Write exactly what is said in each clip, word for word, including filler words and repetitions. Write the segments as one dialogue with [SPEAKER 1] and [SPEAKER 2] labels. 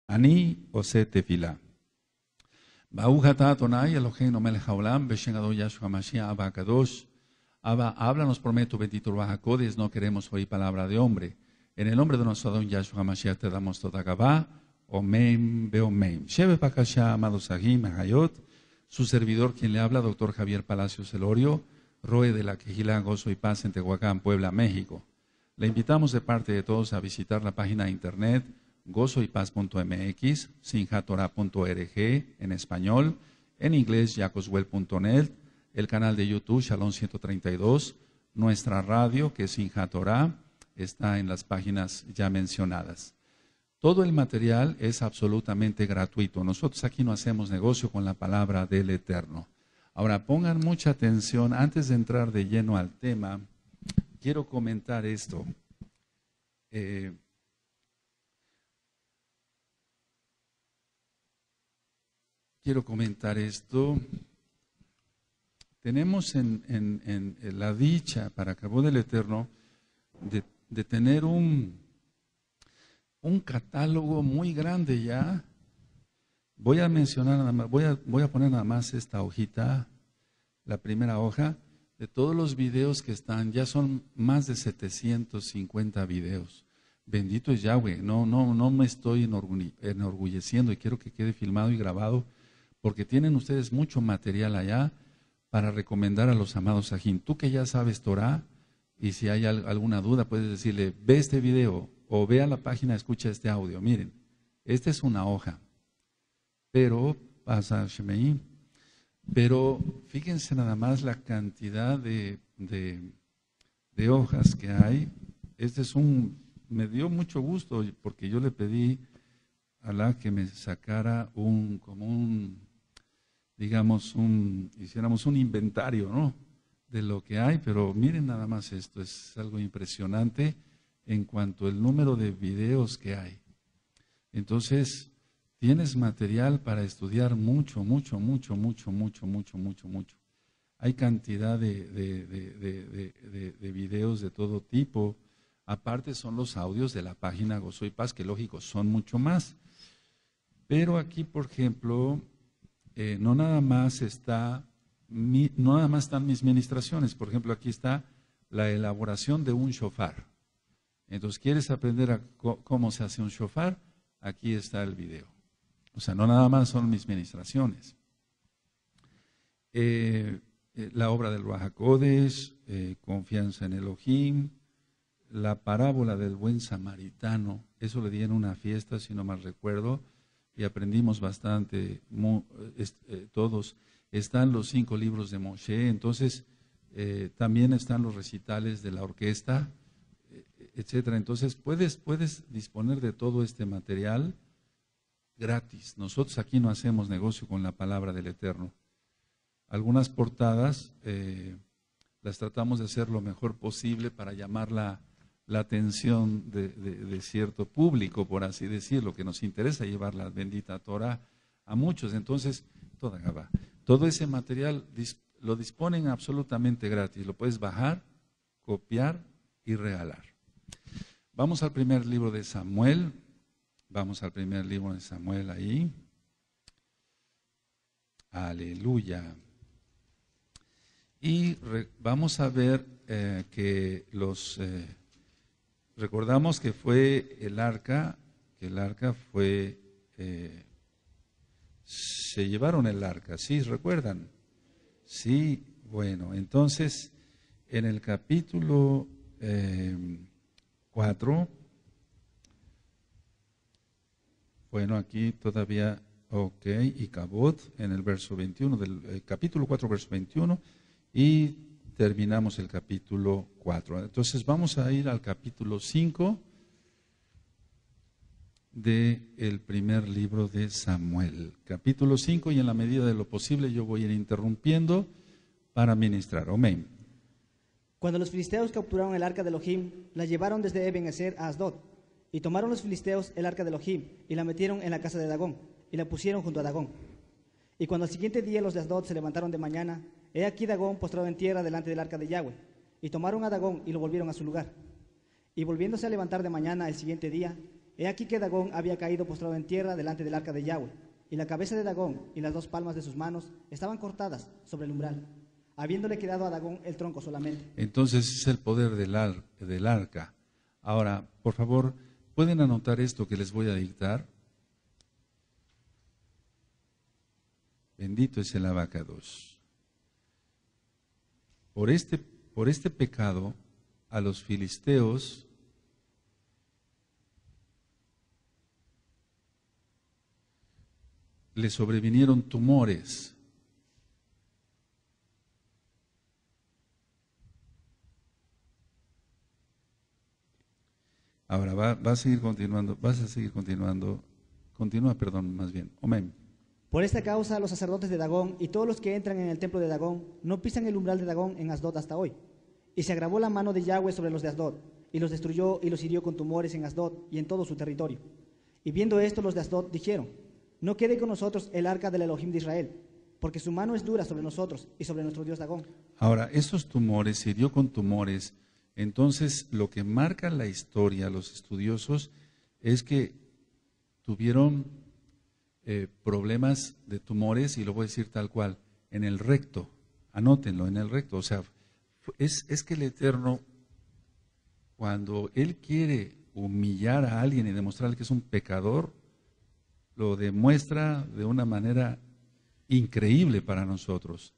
[SPEAKER 1] Ani ose tefilá. Bauhata Tonai, Eloheinu melech haolam, Beshem Adon Yahshua Mashiach, Abba Kadosh. Abba, háblanos por medio bendito Ruach HaKodesh, no queremos oír palabra de hombre. En el nombre de nuestro Adon Yahshua Mashiach te damos toda Gabá, Omen, Beomen. Sheve Pakasha, amados Agim, Hayot, su servidor quien le habla, doctor Javier Palacios Elorio, Roe de la Quejilá, Gozo y Paz en Tehuacán, Puebla, México. Le invitamos de parte de todos a visitar la página de internet gozo y paz punto m x, sinjatorah punto org en español, en inglés jacoswell punto net, el canal de YouTube Shalom ciento treinta y dos, nuestra radio que es Sinjat Torah, está en las páginas ya mencionadas. Todo el material es absolutamente gratuito. Nosotros aquí no hacemos negocio con la palabra del Eterno. Ahora pongan mucha atención, antes de entrar de lleno al tema, quiero comentar esto. Eh, quiero comentar esto. Tenemos en, en, en la dicha, para cabo del Eterno, de, de tener un, un catálogo muy grande ya. Voy a mencionar nada más, voy a, voy a poner nada más esta hojita, la primera hoja, de todos los videos que están, ya son más de setecientos cincuenta videos. Bendito es Yahweh, no, no, no me estoy enorgulleciendo y quiero que quede filmado y grabado, porque tienen ustedes mucho material allá para recomendar a los amados Sajín. Tú que ya sabes Torah, y si hay alguna duda puedes decirle, ve este video, o ve a la página, escucha este audio. Miren, esta es una hoja, pero, pasa Shemei, pero fíjense nada más la cantidad de, de, de hojas que hay. Este es un, me dio mucho gusto, porque yo le pedí a Alá que me sacara un, como un, digamos, un, hiciéramos un inventario, ¿no?, de lo que hay, pero miren nada más esto, es algo impresionante en cuanto al número de videos que hay. Entonces, tienes material para estudiar mucho, mucho, mucho, mucho, mucho, mucho, mucho, mucho. Hay cantidad de, de, de, de, de, de, de videos de todo tipo. Aparte son los audios de la página Gozo y Paz, que lógico, son mucho más. Pero aquí, por ejemplo, eh, no nada más está, mi, no nada más están mis ministraciones. Por ejemplo, aquí está la elaboración de un shofar. Entonces, ¿quieres aprender a cómo se hace un shofar? Aquí está el video. O sea, no nada más son mis ministraciones. Eh, eh, la obra del Ruach HaKodesh, eh, confianza en Elohim, la parábola del buen samaritano, eso le di en una fiesta, si no mal recuerdo, y aprendimos bastante, mu, est, eh, todos. Están los cinco libros de Moshe, entonces eh, también están los recitales de la orquesta, eh, etcétera. Entonces puedes, puedes disponer de todo este material gratis. Nosotros aquí no hacemos negocio con la palabra del Eterno. Algunas portadas eh, las tratamos de hacer lo mejor posible para llamar la, la atención de, de, de cierto público, por así decirlo, que nos interesa llevar la bendita Torah a muchos. Entonces, toda Gabá, todo ese material lo disponen absolutamente gratis. Lo puedes bajar, copiar y regalar. Vamos al primer libro de Samuel. Vamos al primer libro de Samuel ahí. Aleluya. Y re, vamos a ver eh, que los, eh, recordamos que fue el arca, que el arca fue, eh, se llevaron el arca, ¿sí? ¿Recuerdan? Sí, bueno, entonces en el capítulo eh, cuatro, bueno, aquí todavía, ok, y Cabot en el verso veintiuno, del eh, capítulo cuatro, verso veintiuno, y terminamos el capítulo cuatro. Entonces vamos a ir al capítulo cinco del primer libro de Samuel. Capítulo cinco, y en la medida de lo posible yo voy a ir interrumpiendo para ministrar. Amén.
[SPEAKER 2] Cuando los filisteos capturaron el arca de Elohim, la llevaron desde Eben-Ezer a Asdod. Y tomaron los filisteos el arca de Elohim y la metieron en la casa de Dagón y la pusieron junto a Dagón. Y cuando al siguiente día los de Asdod se levantaron de mañana, he aquí Dagón postrado en tierra delante del arca de Yahweh. Y tomaron a Dagón y lo volvieron a su lugar. Y volviéndose a levantar de mañana el siguiente día, He aquí que Dagón había caído postrado en tierra delante del arca de Yahweh, y la cabeza de Dagón y las dos palmas de sus manos estaban cortadas sobre el umbral, habiéndole quedado a Dagón el tronco solamente.
[SPEAKER 1] Entonces es el poder del, ar, del arca. Ahora, por favor, ¿pueden anotar esto que les voy a dictar? Bendito es el abacados. Por este, por este pecado, a los filisteos le sobrevinieron tumores. Ahora va, va a seguir continuando, vas a seguir continuando, continúa, perdón, más bien. Amén.
[SPEAKER 2] Por esta causa los sacerdotes de Dagón y todos los que entran en el templo de Dagón no pisan el umbral de Dagón en Asdod hasta hoy. Y se agravó la mano de Yahweh sobre los de Asdod, y los destruyó y los hirió con tumores en Asdod y en todo su territorio. Y viendo esto los de Asdod dijeron: no quede con nosotros el arca del Elohim de Israel, porque su mano es dura sobre nosotros y sobre nuestro Dios Dagón.
[SPEAKER 1] Ahora, esos tumores, se hirió con tumores. Entonces, lo que marca la historia, los estudiosos, es que tuvieron eh, problemas de tumores, y lo voy a decir tal cual, en el recto. Anótenlo, en el recto. O sea, es, es que el Eterno, cuando Él quiere humillar a alguien y demostrarle que es un pecador, lo demuestra de una manera increíble para nosotros.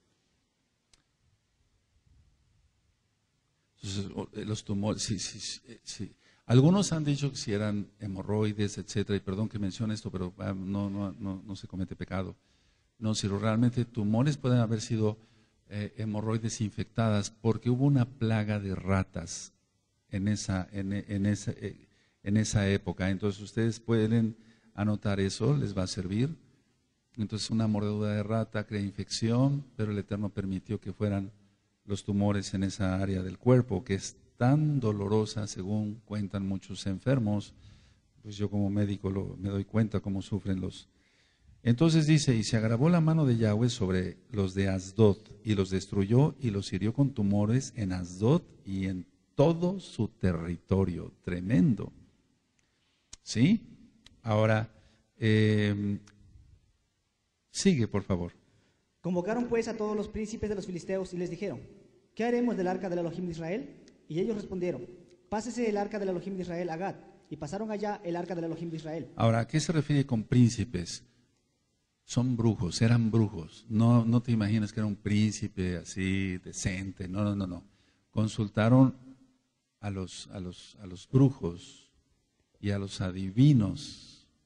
[SPEAKER 1] Entonces, los tumores, sí, sí, sí. Algunos han dicho que si eran hemorroides, etcétera, y perdón que mencione esto, pero no, no, no, no se comete pecado. No, si realmente tumores pueden haber sido eh, hemorroides infectadas, porque hubo una plaga de ratas en esa, en, en esa, en esa época. Entonces ustedes pueden anotar eso, les va a servir. Entonces una mordedura de rata crea infección, pero el Eterno permitió que fueran los tumores en esa área del cuerpo, que es tan dolorosa, según cuentan muchos enfermos. Pues yo como médico lo, me doy cuenta cómo sufren los. Entonces dice: y se agravó la mano de Yahweh sobre los de Asdod, y los destruyó y los hirió con tumores en Asdod y en todo su territorio. Tremendo. ¿Sí? Ahora, eh, sigue, por favor.
[SPEAKER 2] Convocaron pues a todos los príncipes de los filisteos y les dijeron: ¿qué haremos del arca del Elohim de Israel? Y ellos respondieron: pásese el arca del Elohim de Israel a Gad. Y pasaron allá el arca del Elohim de Israel.
[SPEAKER 1] Ahora, ¿a qué se refiere con príncipes? Son brujos, eran brujos. No, no te imaginas que era un príncipe así decente. No, no, no, no. Consultaron a los, a los, a los brujos y a los adivinos.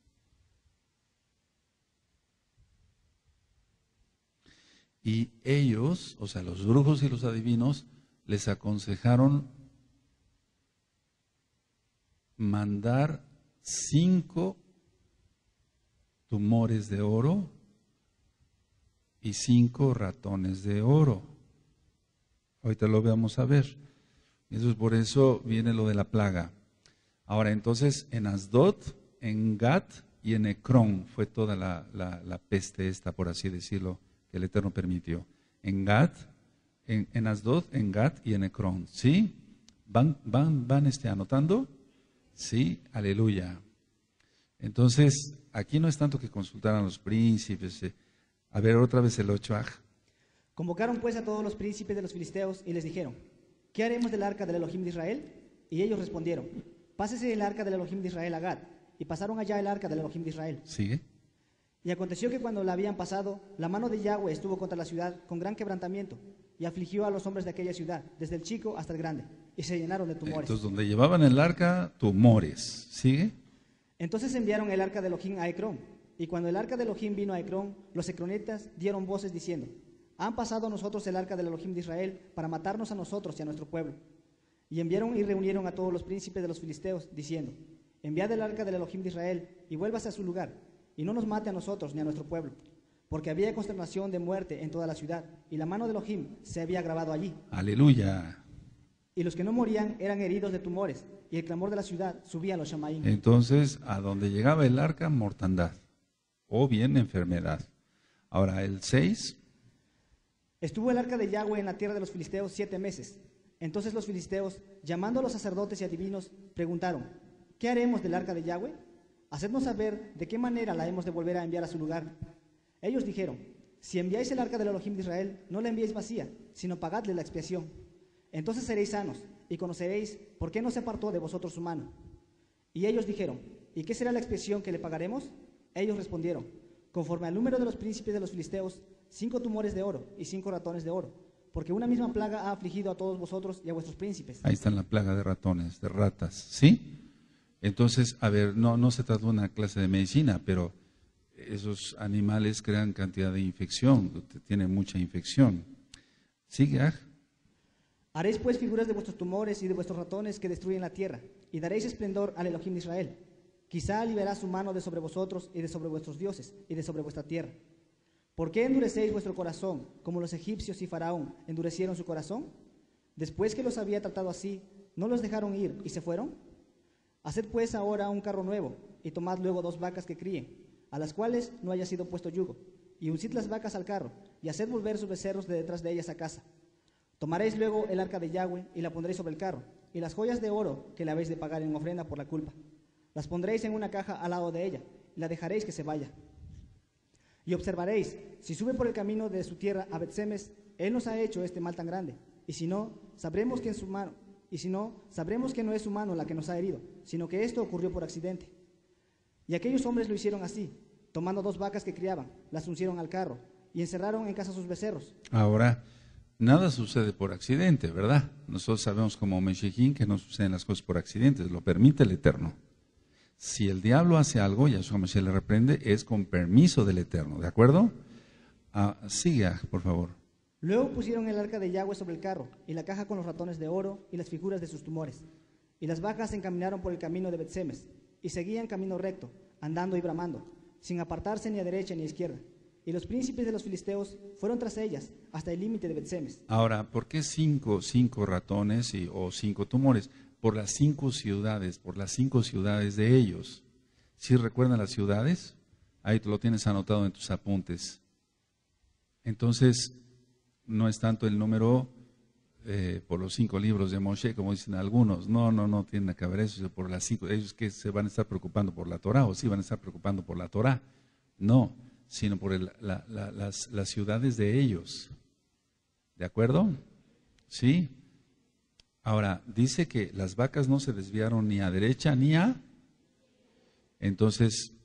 [SPEAKER 1] Y ellos, o sea, los brujos y los adivinos, les aconsejaron mandar cinco tumores de oro y cinco ratones de oro. Ahorita lo vamos a ver. Eso es por eso viene lo de la plaga. Ahora, entonces, en Asdod, en Gat y en Ecrón fue toda la, la, la peste esta, por así decirlo, que el Eterno permitió. En Gat, en, en Asdod, en Gat y en Ecrón. ¿Sí? ¿Van, van, van este, anotando? Sí, aleluya. Entonces, aquí no es tanto que consultaran a los príncipes. Eh. A ver, otra vez el ocho. Ah.
[SPEAKER 2] Convocaron pues a todos los príncipes de los filisteos y les dijeron: ¿qué haremos del arca del Elohim de Israel? Y ellos respondieron: pásese el arca del Elohim de Israel a Gad. Y pasaron allá el arca del Elohim de Israel.
[SPEAKER 1] Sigue.
[SPEAKER 2] Y aconteció que cuando la habían pasado, la mano de Yahweh estuvo contra la ciudad con gran quebrantamiento, y afligió a los hombres de aquella ciudad, desde el chico hasta el grande, y se llenaron de tumores.
[SPEAKER 1] Entonces, donde llevaban el arca, tumores. ¿Sigue?
[SPEAKER 2] Entonces enviaron el arca de Elohim a Ecrón, y cuando el arca de Elohim vino a Ecrón, los ecronitas dieron voces diciendo: han pasado a nosotros el arca del Elohim de Israel para matarnos a nosotros y a nuestro pueblo. Y enviaron y reunieron a todos los príncipes de los filisteos, diciendo: enviad el arca del Elohim de Israel, y vuélvase a su lugar, y no nos mate a nosotros ni a nuestro pueblo, porque había consternación de muerte en toda la ciudad, y la mano de Elohim se había agravado allí.
[SPEAKER 1] Aleluya.
[SPEAKER 2] Y los que no morían eran heridos de tumores, y el clamor de la ciudad subía a los Shamaim.
[SPEAKER 1] Entonces, a donde llegaba el arca, mortandad, o bien enfermedad. Ahora, el seis.
[SPEAKER 2] Estuvo el arca de Yahweh en la tierra de los filisteos siete meses. Entonces los filisteos, llamando a los sacerdotes y adivinos, preguntaron: ¿qué ¿qué haremos del arca de Yahweh? Hacednos saber de qué manera la hemos de volver a enviar a su lugar. Ellos dijeron, si enviáis el arca del Elohim de Israel, no la enviéis vacía, sino pagadle la expiación. Entonces seréis sanos y conoceréis por qué no se apartó de vosotros su mano. Y ellos dijeron, ¿y qué será la expiación que le pagaremos? Ellos respondieron, conforme al número de los príncipes de los filisteos, cinco tumores de oro y cinco ratones de oro, porque una misma plaga ha afligido a todos vosotros y a vuestros príncipes.
[SPEAKER 1] Ahí está la plaga de ratones, de ratas, ¿sí? Entonces, a ver, no, no se trata de una clase de medicina, pero esos animales crean cantidad de infección, tienen mucha infección. Sigue, ah.
[SPEAKER 2] Haréis pues figuras de vuestros tumores y de vuestros ratones que destruyen la tierra, y daréis esplendor al Elohim de Israel. Quizá liberará su mano de sobre vosotros y de sobre vuestros dioses y de sobre vuestra tierra. ¿Por qué endurecéis vuestro corazón, como los egipcios y Faraón endurecieron su corazón? Después que los había tratado así, ¿no los dejaron ir y se fueron? Haced pues ahora un carro nuevo, y tomad luego dos vacas que críen, a las cuales no haya sido puesto yugo, y uncid las vacas al carro, y haced volver sus becerros de detrás de ellas a casa. Tomaréis luego el arca de Yahweh, y la pondréis sobre el carro, y las joyas de oro que le habéis de pagar en ofrenda por la culpa. Las pondréis en una caja al lado de ella, y la dejaréis que se vaya. Y observaréis, si sube por el camino de su tierra a Bet-Semes, él nos ha hecho este mal tan grande, y si no, sabremos que en su mano, y si no, sabremos que no es su mano la que nos ha herido, sino que esto ocurrió por accidente. Y aquellos hombres lo hicieron así, tomando dos vacas que criaban, las uncieron al carro, y encerraron en casa sus becerros.
[SPEAKER 1] Ahora, nada sucede por accidente, ¿verdad? Nosotros sabemos como Meshijín que no suceden las cosas por accidentes, lo permite el Eterno. Si el diablo hace algo, Yahshua Mashiach le reprende, es con permiso del Eterno, ¿de acuerdo? Ah, siga, por favor.
[SPEAKER 2] Luego pusieron el arca de Yahweh sobre el carro, y la caja con los ratones de oro y las figuras de sus tumores. Y las vacas se encaminaron por el camino de Bet-Semes, y seguían camino recto, andando y bramando, sin apartarse ni a derecha ni a izquierda. Y los príncipes de los filisteos fueron tras ellas hasta el límite de Bet-Semes.
[SPEAKER 1] Ahora, ¿por qué cinco, cinco ratones y, o cinco tumores? Por las cinco ciudades, por las cinco ciudades de ellos. ¿Sí recuerdan las ciudades? Ahí tú lo tienes anotado en tus apuntes. Entonces, no es tanto el número eh, por los cinco libros de Moshe, como dicen algunos. No, no, no tiene que ver eso. Por las cinco, ellos que se van a estar preocupando por la Torah, o sí van a estar preocupando por la Torah. No, sino por el, la, la, las, las ciudades de ellos. ¿De acuerdo? ¿Sí? Ahora, dice que las vacas no se desviaron ni a derecha ni a... Entonces,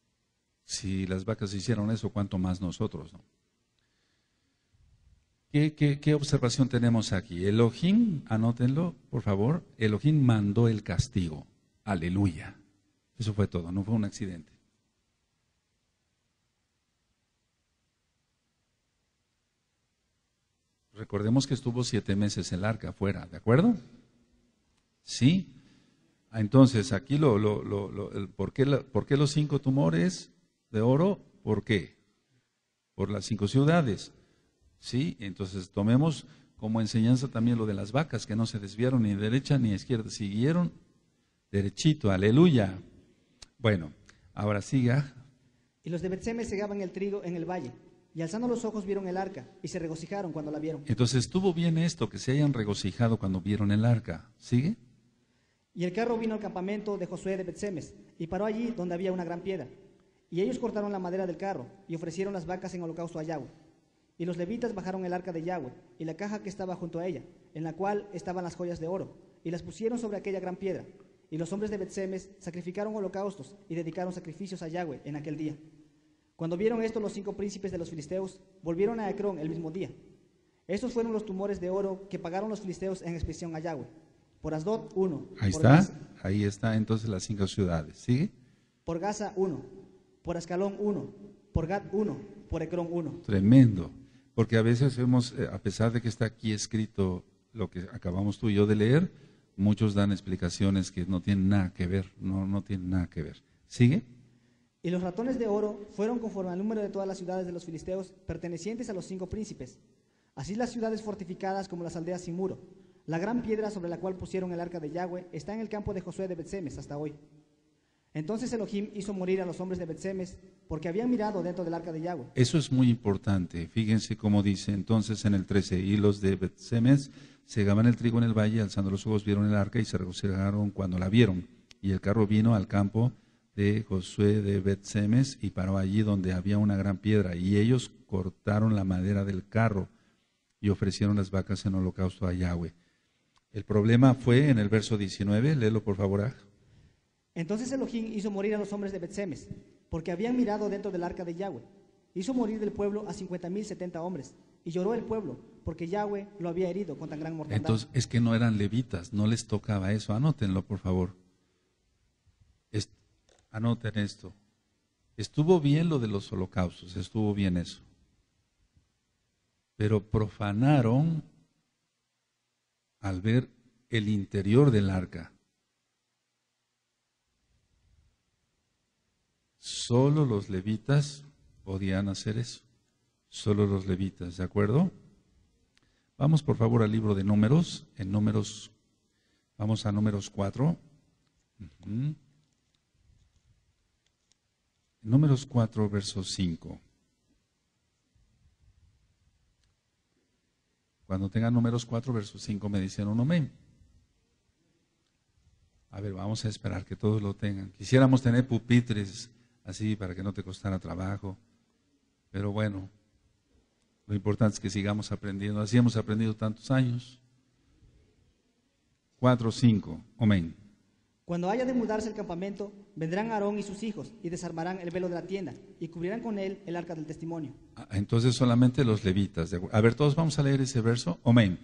[SPEAKER 1] si las vacas hicieron eso, ¿cuánto más nosotros, no? ¿Qué, qué, qué observación tenemos aquí? Elohim, anótenlo, por favor, Elohim mandó el castigo. Aleluya. Eso fue todo, no fue un accidente. Recordemos que estuvo siete meses el arca afuera, ¿de acuerdo? Sí. Entonces, aquí lo, lo, lo, lo el, ¿por qué, la, ¿por qué los cinco tumores de oro? ¿Por qué? Por las cinco ciudades. Sí, entonces tomemos como enseñanza también lo de las vacas, que no se desviaron ni de derecha ni de izquierda, siguieron derechito, aleluya. Bueno, ahora siga.
[SPEAKER 2] Y los de Bet-Semes segaban el trigo en el valle, y alzando los ojos vieron el arca, y se regocijaron cuando la vieron.
[SPEAKER 1] Entonces estuvo bien esto, que se hayan regocijado cuando vieron el arca. ¿Sigue?
[SPEAKER 2] Y el carro vino al campamento de Josué de Bet-Semes, y paró allí donde había una gran piedra. Y ellos cortaron la madera del carro, y ofrecieron las vacas en holocausto a Yahweh. Y los levitas bajaron el arca de Yahweh, y la caja que estaba junto a ella, en la cual estaban las joyas de oro, y las pusieron sobre aquella gran piedra. Y los hombres de Bet-Semes sacrificaron holocaustos, y dedicaron sacrificios a Yahweh en aquel día. Cuando vieron esto los cinco príncipes de los filisteos, volvieron a Ecrón el mismo día. Estos fueron los tumores de oro que pagaron los filisteos en expiación a Yahweh. Por Asdod, uno.
[SPEAKER 1] Ahí
[SPEAKER 2] por
[SPEAKER 1] está,
[SPEAKER 2] Gaza,
[SPEAKER 1] ahí está entonces las cinco ciudades. ¿Sigue?
[SPEAKER 2] Por Gaza, uno. Por Ascalón, uno. Por Gat, uno. Por Ecrón, uno.
[SPEAKER 1] Tremendo. Porque a veces hemos, a pesar de que está aquí escrito lo que acabamos tú y yo de leer, muchos dan explicaciones que no tienen nada que ver, no, no tienen nada que ver. ¿Sigue?
[SPEAKER 2] Y los ratones de oro fueron conforme al número de todas las ciudades de los filisteos pertenecientes a los cinco príncipes. Así las ciudades fortificadas como las aldeas sin muro. La gran piedra sobre la cual pusieron el arca de Yahweh está en el campo de Josué de Bet-Semes hasta hoy. Entonces Elohim hizo morir a los hombres de Bet-Semes porque habían mirado dentro del arca de Yahweh.
[SPEAKER 1] Eso es muy importante. Fíjense cómo dice entonces en el trece, y los de Bet-Semes segaban el trigo en el valle, alzando los ojos vieron el arca y se regocijaron cuando la vieron. y el carro vino al campo de Josué de Bet-Semes y paró allí donde había una gran piedra, y ellos cortaron la madera del carro y ofrecieron las vacas en holocausto a Yahweh. El problema fue en el verso diecinueve, léelo por favor. Aj.
[SPEAKER 2] Entonces Elohim hizo morir a los hombres de Bet-Semes, porque habían mirado dentro del arca de Yahweh. Hizo morir del pueblo a cincuenta mil setenta hombres, y lloró el pueblo, porque Yahweh lo había herido con tan gran mortandad.
[SPEAKER 1] Entonces, es que no eran levitas, no les tocaba eso. Anótenlo, por favor. Es, anoten esto. Estuvo bien lo de los holocaustos, estuvo bien eso. Pero profanaron al ver el interior del arca. Solo los levitas podían hacer eso. Solo los levitas, ¿de acuerdo? Vamos por favor al libro de Números, en Números, vamos a Números cuatro. Uh-huh. Números cuatro, verso cinco. Cuando tengan Números cuatro, verso cinco, me dicen un amén. A ver, vamos a esperar que todos lo tengan. Quisiéramos tener pupitres así para que no te costara trabajo, pero bueno, lo importante es que sigamos aprendiendo. Así hemos aprendido tantos años. cuatro, cinco, amén.
[SPEAKER 2] Cuando haya de mudarse el campamento, vendrán Aarón y sus hijos y desarmarán el velo de la tienda y cubrirán con él el arca del testimonio.
[SPEAKER 1] Entonces solamente los levitas. A ver, todos vamos a leer ese verso. Amén.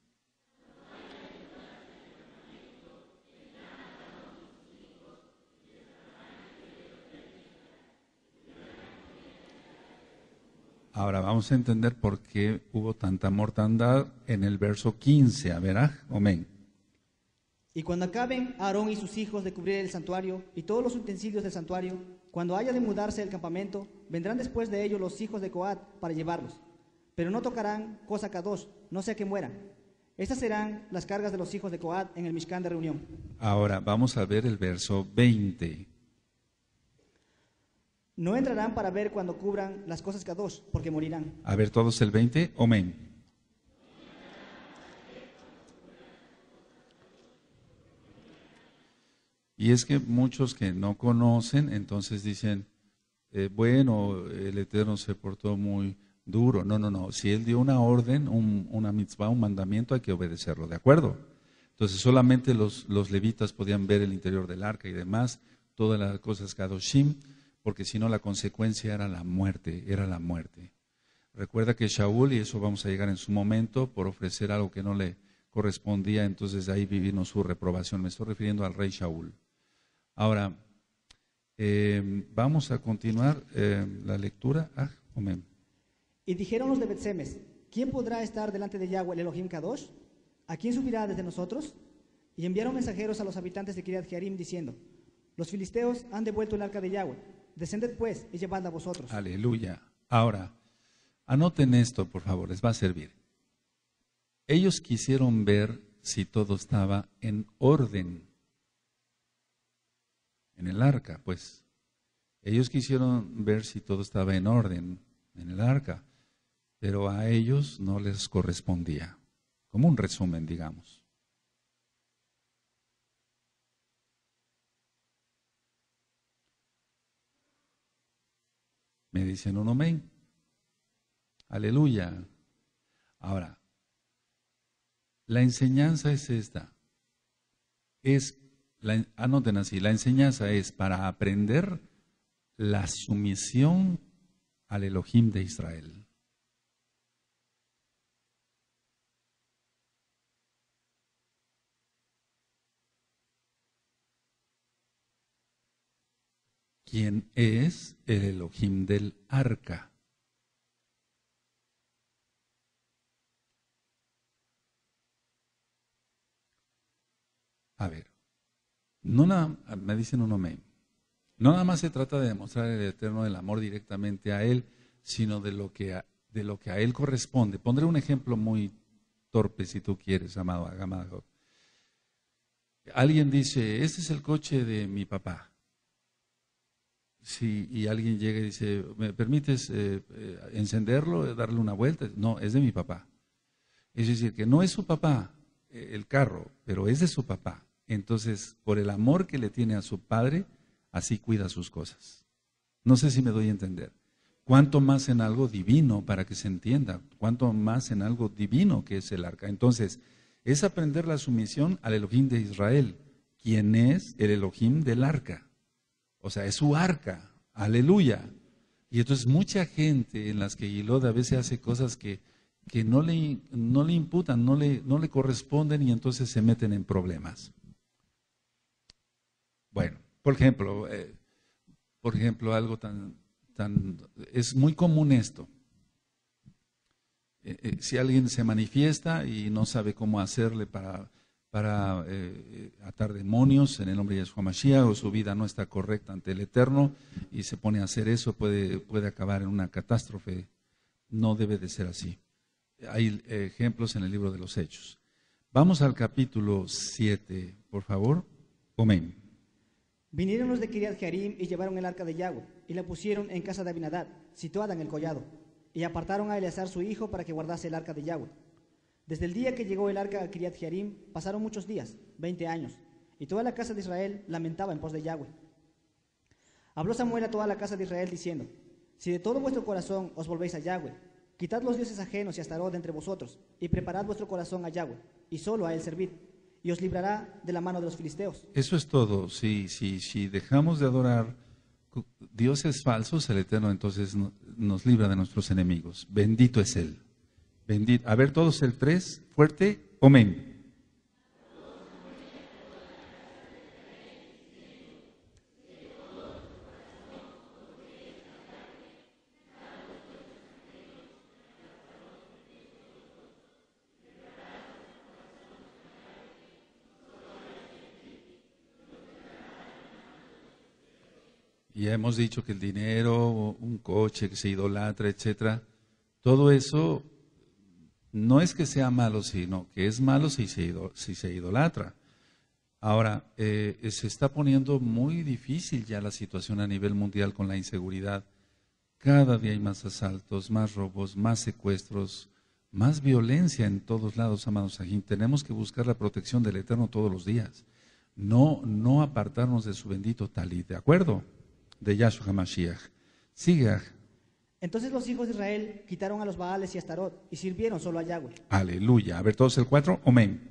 [SPEAKER 1] Ahora vamos a entender por qué hubo tanta mortandad en el verso quince. A ver, ah, amén.
[SPEAKER 2] Y cuando acaben Aarón y sus hijos de cubrir el santuario y todos los utensilios del santuario, cuando haya de mudarse el campamento, vendrán después de ellos los hijos de Coat para llevarlos. Pero no tocarán cosa kadosh, no sea que mueran. Estas serán las cargas de los hijos de Coat en el Mishkan de reunión. Ahora vamos a ver el verso veinte. No entrarán para ver cuando cubran las cosas kadosh, porque morirán. A ver todos el veinte, amén. Y es que muchos que no conocen, entonces dicen, eh, bueno, el Eterno se portó muy duro. No, no, no. Si Él dio una orden, un, una mitzvah, un mandamiento, hay que obedecerlo, ¿de acuerdo? Entonces solamente los, los levitas podían ver el interior del arca y demás, todas las cosas kadoshim, porque si no la consecuencia era la muerte, era la muerte. Recuerda que Shaul, y eso vamos a llegar en su momento, por ofrecer algo que no le correspondía, entonces de ahí vivimos su reprobación. Me estoy refiriendo al rey Shaul. Ahora, eh, vamos a continuar eh, la lectura. Ah, amén. Y dijeron los de Bet-Semes, ¿quién podrá estar delante de Yahweh el Elohim Kadosh? ¿A quién subirá desde nosotros? Y enviaron mensajeros a los habitantes de Kiriat Jearim diciendo, los filisteos han devuelto el arca de Yahweh, descended pues y llevadla a vosotros. Aleluya. Ahora, anoten esto por favor, les va a servir. Ellos quisieron ver si todo estaba en orden. En el arca, pues. Ellos quisieron ver si todo estaba en orden en el arca, pero a ellos no les correspondía. Como un resumen, digamos. Me dicen un amén. Aleluya. Ahora, la enseñanza es esta. Es La, anoten así, la enseñanza es para aprender la sumisión al Elohim de Israel. ¿Quién es el Elohim del arca? A ver. No nada, me dicen un amén. No nada más se trata de demostrar el Eterno el amor directamente a Él, sino de lo que a, de lo que a Él corresponde. Pondré un ejemplo muy torpe si tú quieres, amado, amado. Alguien dice, este es el coche de mi papá. Sí, y alguien llega y dice, ¿me permites eh, eh, encenderlo, darle una vuelta? No, es de mi papá. Es decir, que no es su papá eh, el carro, pero es de su papá.
[SPEAKER 1] Entonces, por el amor que le tiene a su padre, así cuida sus cosas. No sé si me doy a entender. Cuánto más en algo divino, para que se entienda, cuánto más en algo divino que es el arca. Entonces, es aprender la sumisión al Elohim de Israel, quien es el Elohim del arca. O sea, es su arca. Aleluya. Y entonces mucha gente en las que Gilad a veces hace cosas que, que no, le, no le imputan, no le, no le corresponden y entonces se meten en problemas. Bueno, por ejemplo, eh, por ejemplo, algo tan, tan, es muy común esto. Eh, eh, si alguien se manifiesta y no sabe cómo hacerle para, para eh, atar demonios en el nombre de Yeshua Mashiach, o su vida no está correcta ante el Eterno y se pone a hacer eso, puede, puede acabar en una catástrofe. No debe de ser así. Hay eh, ejemplos en el libro de los Hechos. Vamos al capítulo siete, por favor. Amén.
[SPEAKER 2] Vinieron los de Kiriat Jearim y llevaron el arca de Yahweh y la pusieron en casa de Abinadab, situada en el collado, y apartaron a Eleazar su hijo para que guardase el arca de Yahweh. Desde el día que llegó el arca a Kiriat Jearim pasaron muchos días, veinte años, y toda la casa de Israel lamentaba en pos de Yahweh. Habló Samuel a toda la casa de Israel diciendo: si de todo vuestro corazón os volvéis a Yahweh, quitad los dioses ajenos y Astarot de entre vosotros, y preparad vuestro corazón a Yahweh, y solo a él servid, y os librará de la mano de los filisteos.
[SPEAKER 1] Eso es todo. Si, si, si dejamos de adorar dioses falsos, el Eterno entonces no, nos libra de nuestros enemigos. Bendito es Él. Bendito. A ver todos el tres, fuerte, amén. Y ya hemos dicho que el dinero, un coche que se idolatra, etcétera, todo eso no es que sea malo, sino que es malo si se, idol, si se idolatra. Ahora, eh, se está poniendo muy difícil ya la situación a nivel mundial con la inseguridad. Cada día hay más asaltos, más robos, más secuestros, más violencia en todos lados, amados Sajín. Tenemos que buscar la protección del Eterno todos los días. No, no apartarnos de su bendito talit, ¿de acuerdo? De Yahshua HaMashiach. Sigue.
[SPEAKER 2] Entonces los hijos de Israel quitaron a los Baales y a Astarot y sirvieron solo a Yahweh.
[SPEAKER 1] Aleluya. A ver todos el cuatro. Amén.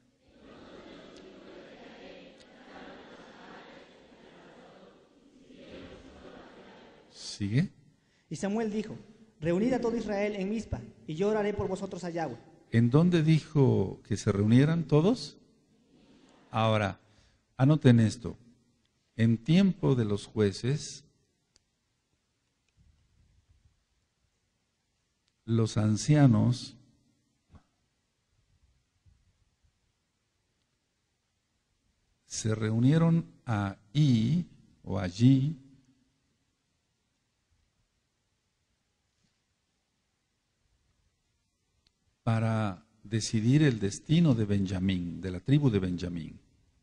[SPEAKER 1] Sigue.
[SPEAKER 2] Y Samuel dijo: reunid a todo Israel en Mizpa, y yo oraré por vosotros a Yahweh.
[SPEAKER 1] ¿En dónde dijo que se reunieran todos? Ahora, anoten esto. En tiempo de los jueces, los ancianos se reunieron ahí o allí para decidir el destino de Benjamín, de la tribu de Benjamín.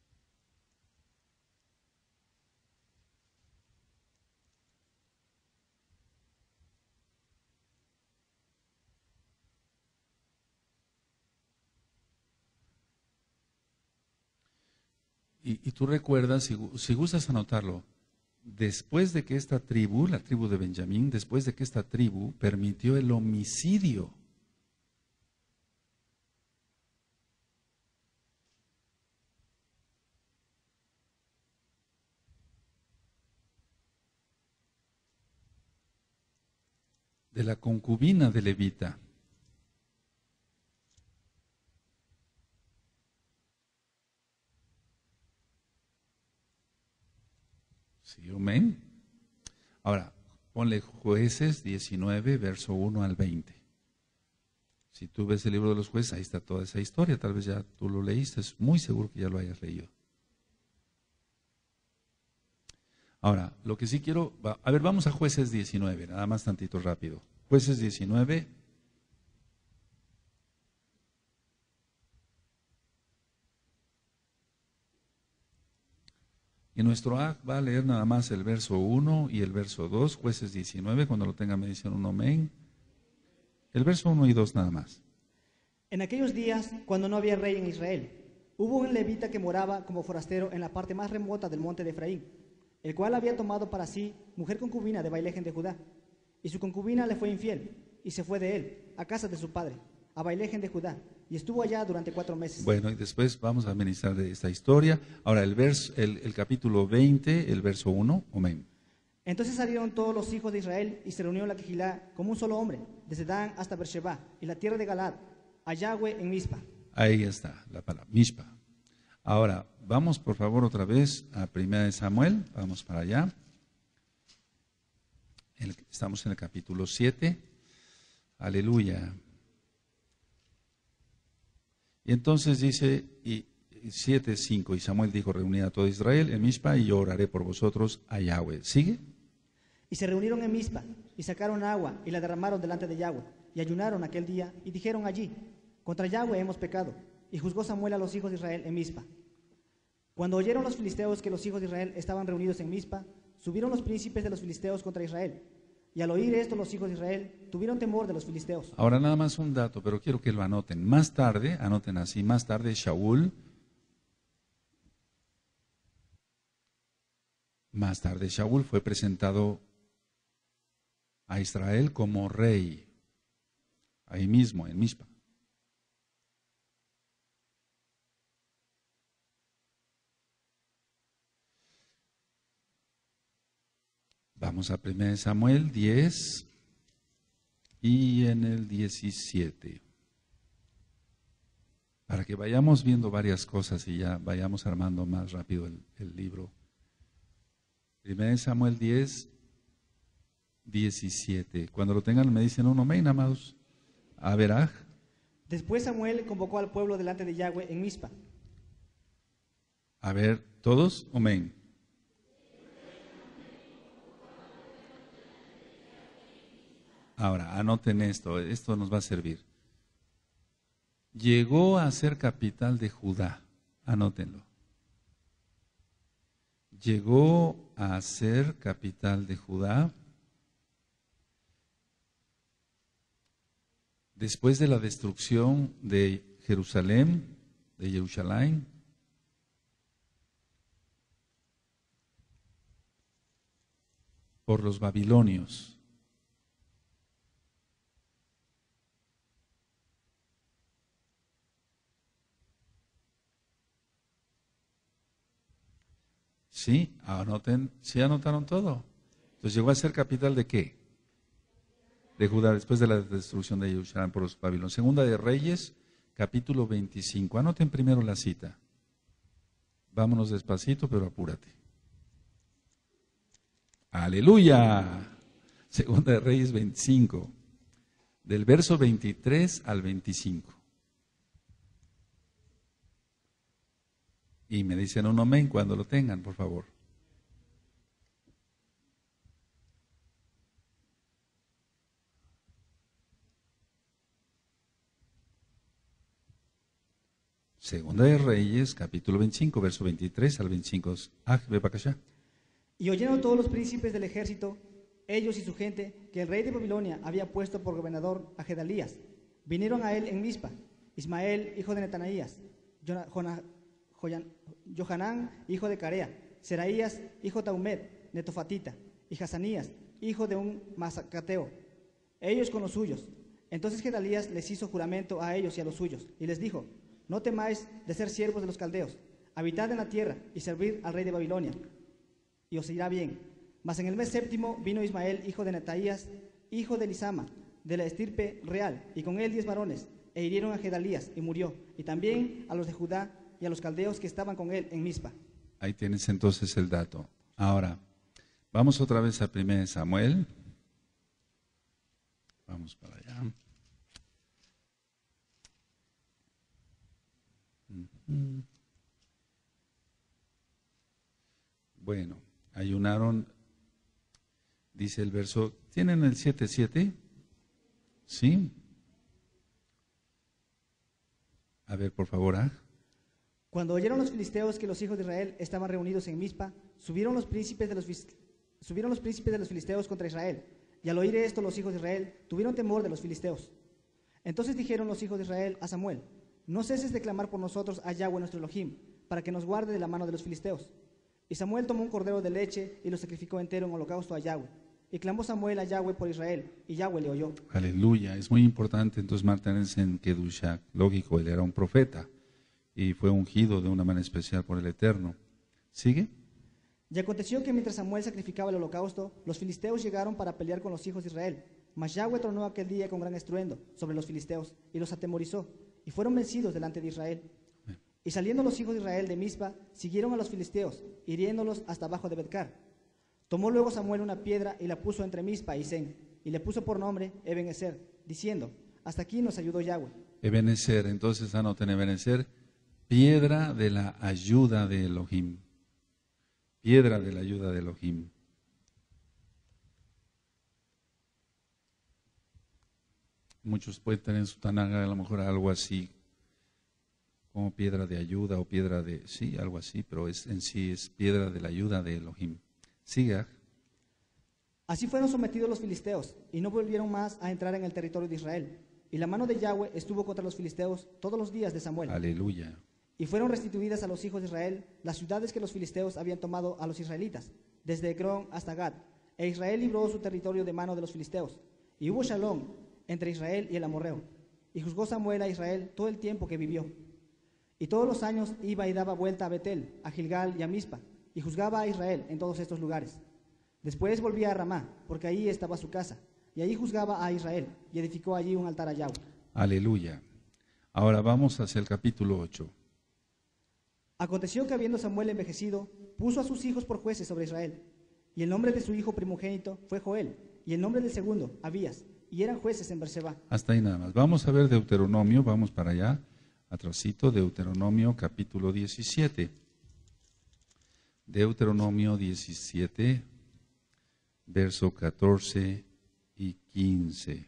[SPEAKER 1] Y, y tú recuerdas, si, si gustas anotarlo, después de que esta tribu, la tribu de Benjamín, después de que esta tribu permitió el homicidio de la concubina de Levita, sí, amén. Ahora, ponle Jueces diecinueve, verso uno al veinte. Si tú ves el libro de los jueces, ahí está toda esa historia. Tal vez ya tú lo leíste, es muy seguro que ya lo hayas leído. Ahora, lo que sí quiero, a ver, vamos a Jueces diecinueve, nada más tantito rápido. Jueces diecinueve. Y nuestro A va a leer nada más el verso uno y el verso dos, Jueces diecinueve, cuando lo tenga me dicen un amén. El verso uno y dos nada más.
[SPEAKER 2] En aquellos días, cuando no había rey en Israel, Hubo un levita que moraba como forastero en la parte más remota del monte de Efraín, el cual había tomado para sí mujer concubina de Bailegen de Judá. Y su concubina le fue infiel, y se fue de él, a casa de su padre, a Bailegen de Judá, y estuvo allá durante cuatro meses.
[SPEAKER 1] Bueno, y después vamos a ministrar de esta historia. Ahora, el, verso, el, el capítulo veinte, el verso uno, amén.
[SPEAKER 2] Entonces salieron todos los hijos de Israel y se reunió la Quejilá como un solo hombre, desde Dan hasta Beersheba, y la tierra de Galaad, a Yahweh en Mizpa.
[SPEAKER 1] Ahí está la palabra, Mishpa. Ahora, vamos por favor otra vez a Primera de Samuel, vamos para allá. El, estamos en el capítulo siete, aleluya. Y entonces dice, y siete cinco, y Samuel dijo, reunid a todo Israel en Mizpa y yo oraré por vosotros a Yahweh. ¿Sigue?
[SPEAKER 2] Y se reunieron en Mizpa, y sacaron agua, y la derramaron delante de Yahweh, y ayunaron aquel día, y dijeron allí, contra Yahweh hemos pecado. Y juzgó Samuel a los hijos de Israel en Mizpa. Cuando oyeron los filisteos que los hijos de Israel estaban reunidos en Mizpa, subieron los príncipes de los filisteos contra Israel. Y al oír esto los hijos de Israel tuvieron temor de los filisteos.
[SPEAKER 1] Ahora nada más un dato, pero quiero que lo anoten. Más tarde, anoten así, más tarde Shaul, más tarde Shaul fue presentado a Israel como rey, ahí mismo, en Mizpa. Vamos a primera de Samuel diez y en el diecisiete. Para que vayamos viendo varias cosas y ya vayamos armando más rápido el, el libro. primera de Samuel diez, diecisiete. Cuando lo tengan me dicen uno, amén, amados. A veraj.
[SPEAKER 2] Después Samuel convocó al pueblo delante de Yahweh en Mizpa.
[SPEAKER 1] A ver, todos, amén. Ahora, anoten esto, esto nos va a servir. Llegó a ser capital de Judá, anótenlo. Llegó a ser capital de Judá después de la destrucción de Jerusalén, de Jerusalén, por los babilonios. Sí, anoten, sí anotaron todo. Entonces llegó a ser capital de qué? De Judá, después de la destrucción de Jerusalén por los babilonios. Segunda de Reyes, capítulo veinticinco. Anoten primero la cita. Vámonos despacito, pero apúrate. Aleluya. Segunda de Reyes veinticinco, del verso veintitrés al veinticinco. Y me dicen un amén cuando lo tengan, por favor. Segunda de Reyes, capítulo veinticinco, verso veintitrés al veinticinco. Ah, ve para acá.
[SPEAKER 2] Y oyeron todos los príncipes del ejército, ellos y su gente, que el rey de Babilonia había puesto por gobernador a Gedalías. Vinieron a él en Mizpa, Ismael, hijo de Netanaías, Johanán, hijo de Carea, Seraías, hijo de Taumed, netofatita, y Hazanías, hijo de un masacateo, ellos con los suyos. Entonces Gedalías les hizo juramento a ellos y a los suyos, y les dijo, no temáis de ser siervos de los caldeos, habitad en la tierra y servid al rey de Babilonia, y os irá bien. Mas en el mes séptimo vino Ismael, hijo de Netaías, hijo de Elisama, de la estirpe real, y con él diez varones, e hirieron a Gedalías, y murió, y también a los de Judá y a los caldeos que estaban con él en Mizpa.
[SPEAKER 1] Ahí tienes entonces el dato. Ahora, vamos otra vez a primera de Samuel. Vamos para allá. Uh-huh. Bueno, ayunaron, dice el verso, ¿tienen el siete siete? ¿Sí? A ver, por favor, ¿ah?
[SPEAKER 2] Cuando oyeron los filisteos que los hijos de Israel estaban reunidos en Mizpa, subieron los príncipes de los, subieron los príncipes de los filisteos contra Israel. Y al oír esto los hijos de Israel tuvieron temor de los filisteos. Entonces dijeron los hijos de Israel a Samuel, no ceses de clamar por nosotros a Yahweh nuestro Elohim, para que nos guarde de la mano de los filisteos. Y Samuel tomó un cordero de leche y lo sacrificó entero en holocausto a Yahweh. Y clamó Samuel a Yahweh por Israel, y Yahweh le oyó.
[SPEAKER 1] Aleluya, es muy importante entonces mantenerse en Kedushá. Lógico, él era un profeta y fue ungido de una manera especial por el Eterno. ¿Sigue?
[SPEAKER 2] Y aconteció que mientras Samuel sacrificaba el holocausto, los filisteos llegaron para pelear con los hijos de Israel. Mas Yahweh tronó aquel día con gran estruendo sobre los filisteos y los atemorizó, y fueron vencidos delante de Israel.
[SPEAKER 1] Bien.
[SPEAKER 2] Y saliendo los hijos de Israel de Mizpa, siguieron a los filisteos, hiriéndolos hasta abajo de Betcar. Tomó luego Samuel una piedra y la puso entre Mizpa y Sen, y le puso por nombre Ebenezer, diciendo, hasta aquí nos ayudó Yahweh.
[SPEAKER 1] Ebenezer, entonces anoten Ebenezer, piedra de la ayuda de Elohim. Piedra de la ayuda de Elohim. Muchos pueden tener en su Tanaga a lo mejor algo así, como piedra de ayuda o piedra de, sí, algo así, pero es, en sí es piedra de la ayuda de Elohim. Siga.
[SPEAKER 2] Así fueron sometidos los filisteos, y no volvieron más a entrar en el territorio de Israel. Y la mano de Yahweh estuvo contra los filisteos todos los días de Samuel.
[SPEAKER 1] Aleluya.
[SPEAKER 2] Y fueron restituidas a los hijos de Israel las ciudades que los filisteos habían tomado a los israelitas, desde Ecrón hasta Gad. E Israel libró su territorio de mano de los filisteos. Y hubo shalom entre Israel y el amorreo. Y juzgó Samuel a Israel todo el tiempo que vivió. Y todos los años iba y daba vuelta a Betel, a Gilgal y a Mizpa, y juzgaba a Israel en todos estos lugares. Después volvía a Ramá, porque ahí estaba su casa, y ahí juzgaba a Israel, y edificó allí un altar a Yahweh.
[SPEAKER 1] Aleluya. Ahora vamos hacia el capítulo ocho.
[SPEAKER 2] Aconteció que habiendo Samuel envejecido, puso a sus hijos por jueces sobre Israel. Y el nombre de su hijo primogénito fue Joel, y el nombre del segundo, Abías, y eran jueces en Berseba.
[SPEAKER 1] Hasta ahí nada más. Vamos a ver Deuteronomio, vamos para allá, atrasito, Deuteronomio capítulo diecisiete. Deuteronomio diecisiete, verso catorce y quince.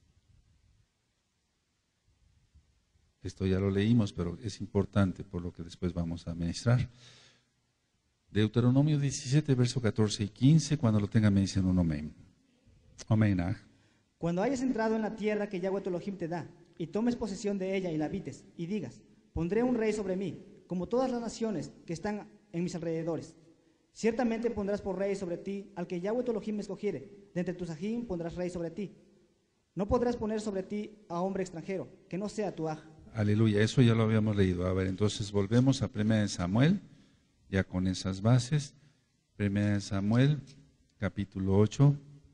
[SPEAKER 1] Esto ya lo leímos, pero es importante por lo que después vamos a ministrar. Deuteronomio diecisiete, verso catorce y quince, cuando lo tengan me dicen un amén. Amén. ah.
[SPEAKER 2] Cuando hayas entrado en la tierra que Yahweh tu Elohim te da, y tomes posesión de ella y la habites, y digas, pondré un rey sobre mí, como todas las naciones que están en mis alrededores. Ciertamente pondrás por rey sobre ti al que Yahweh tu Elohim escogiere, de entre tus ajín pondrás rey sobre ti. No podrás poner sobre ti a hombre extranjero, que no sea tu aj.
[SPEAKER 1] Aleluya, eso ya lo habíamos leído. A ver, entonces volvemos a primera de Samuel, ya con esas bases. primera de Samuel, capítulo ocho.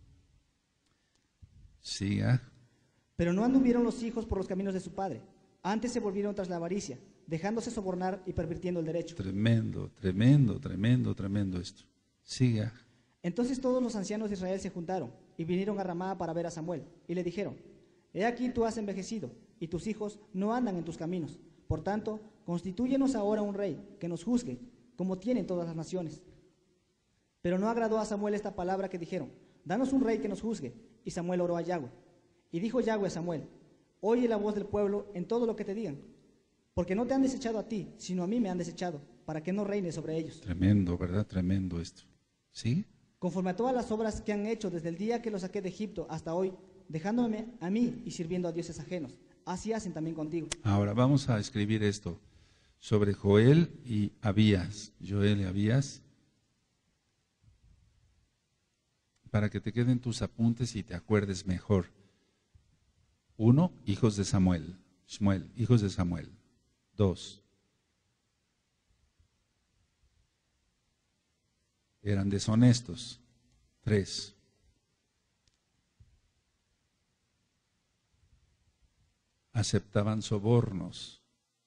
[SPEAKER 1] Siga.
[SPEAKER 2] Pero no anduvieron los hijos por los caminos de su padre, antes se volvieron tras la avaricia, dejándose sobornar y pervirtiendo el derecho.
[SPEAKER 1] Tremendo, tremendo, tremendo, tremendo esto. Siga.
[SPEAKER 2] Entonces todos los ancianos de Israel se juntaron y vinieron a Ramá para ver a Samuel, y le dijeron, he aquí tú has envejecido, y tus hijos no andan en tus caminos. Por tanto, constitúyenos ahora un rey que nos juzgue, como tienen todas las naciones. Pero no agradó a Samuel esta palabra que dijeron, danos un rey que nos juzgue. Y Samuel oró a Yahweh. Y dijo Yahweh a Samuel, oye la voz del pueblo en todo lo que te digan, porque no te han desechado a ti, sino a mí me han desechado, para que no reine sobre ellos.
[SPEAKER 1] Tremendo, ¿verdad? Tremendo esto. ¿Sí?
[SPEAKER 2] Conforme a todas las obras que han hecho desde el día que los saqué de Egipto hasta hoy, dejándome a mí y sirviendo a dioses ajenos, así hacen también contigo.
[SPEAKER 1] Ahora vamos a escribir esto sobre Joel y Abías. Joel y Abías. Para que te queden tus apuntes y te acuerdes mejor. Uno, hijos de Samuel. Shmuel, hijos de Samuel. Dos, eran deshonestos. Tres, aceptaban sobornos.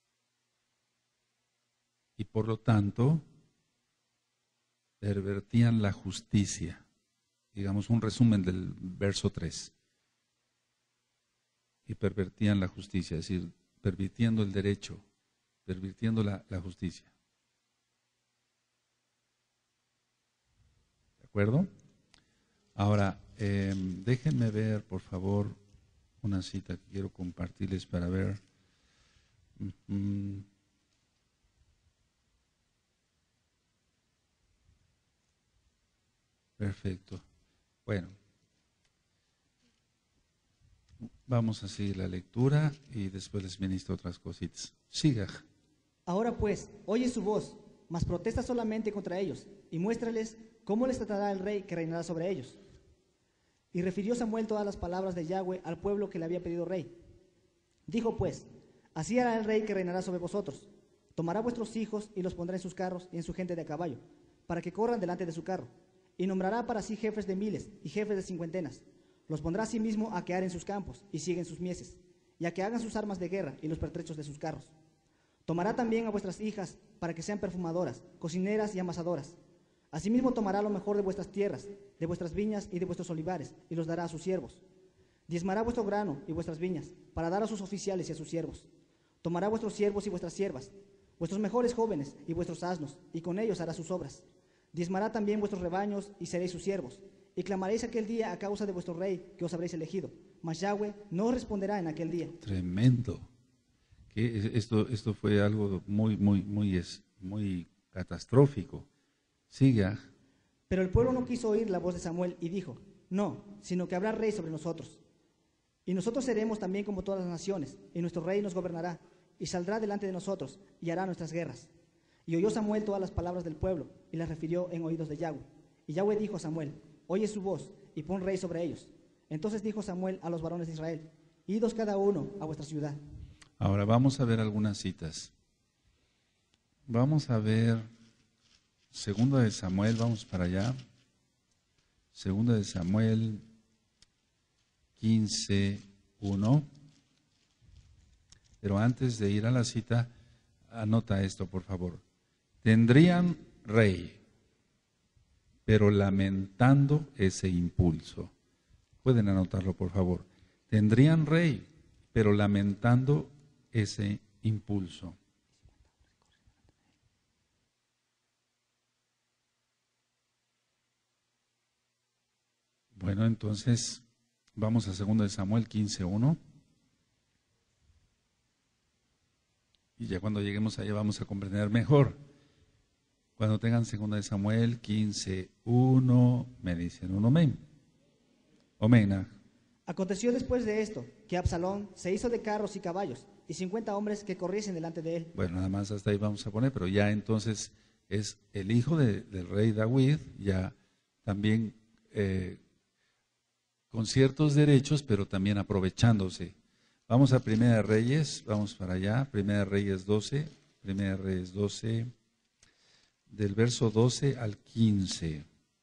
[SPEAKER 1] Y por lo tanto, pervertían la justicia. Digamos un resumen del verso tres. Y pervertían la justicia, es decir, pervirtiendo el derecho, pervirtiendo la, la justicia. ¿De acuerdo? Ahora, eh, déjenme ver, por favor, una cita que quiero compartirles para ver. Uh-huh. Perfecto. Bueno, Vamos a seguir la lectura y después les ministro otras cositas. Siga.
[SPEAKER 2] Ahora pues, oye su voz, mas protesta solamente contra ellos, y muéstrales cómo les tratará el rey que reinará sobre ellos. Y refirió Samuel todas las palabras de Yahweh al pueblo que le había pedido rey. Dijo pues, así hará el rey que reinará sobre vosotros. Tomará vuestros hijos y los pondrá en sus carros y en su gente de a caballo, para que corran delante de su carro. Y nombrará para sí jefes de miles y jefes de cincuentenas. Los pondrá a sí mismo a que aren sus campos y siguen sus mieses, y a que hagan sus armas de guerra y los pertrechos de sus carros. Tomará también a vuestras hijas para que sean perfumadoras, cocineras y amasadoras. Asimismo tomará lo mejor de vuestras tierras, de vuestras viñas y de vuestros olivares, y los dará a sus siervos. Diezmará vuestro grano y vuestras viñas, para dar a sus oficiales y a sus siervos. Tomará vuestros siervos y vuestras siervas, vuestros mejores jóvenes y vuestros asnos, y con ellos hará sus obras. Diezmará también vuestros rebaños y seréis sus siervos. Y clamaréis aquel día a causa de vuestro rey que os habréis elegido. Mas Yahweh no os responderá en aquel día.
[SPEAKER 1] Tremendo. Que esto, esto fue algo muy, muy, muy, muy catastrófico. Siga.
[SPEAKER 2] Pero el pueblo no quiso oír la voz de Samuel y dijo, no, sino que habrá rey sobre nosotros. Y nosotros seremos también como todas las naciones, y nuestro rey nos gobernará, y saldrá delante de nosotros, y hará nuestras guerras. Y oyó Samuel todas las palabras del pueblo, y las refirió en oídos de Yahweh. Y Yahweh dijo a Samuel, oye su voz, y pon rey sobre ellos. Entonces dijo Samuel a los varones de Israel, idos cada uno a vuestra ciudad.
[SPEAKER 1] Ahora vamos a ver algunas citas. Vamos a ver Segunda de Samuel, vamos para allá. Segunda de Samuel quince, uno. Pero antes de ir a la cita, anota esto, por favor. Tendrían rey, pero lamentando ese impulso. Pueden anotarlo, por favor. Tendrían rey, pero lamentando ese impulso. Bueno, entonces vamos a Segunda de Samuel quince, uno. Y ya cuando lleguemos allá vamos a comprender mejor. Cuando tengan Segunda de Samuel quince, uno, me dicen un amén. Amén.
[SPEAKER 2] Aconteció después de esto que Absalón se hizo de carros y caballos y cincuenta hombres que corriesen delante de él.
[SPEAKER 1] Bueno, nada más hasta ahí vamos a poner, pero ya entonces es el hijo de, del rey David, ya también eh, con ciertos derechos, pero también aprovechándose. Vamos a Primera de Reyes, vamos para allá, Primera de Reyes doce, Primera de Reyes doce, del verso doce al quince.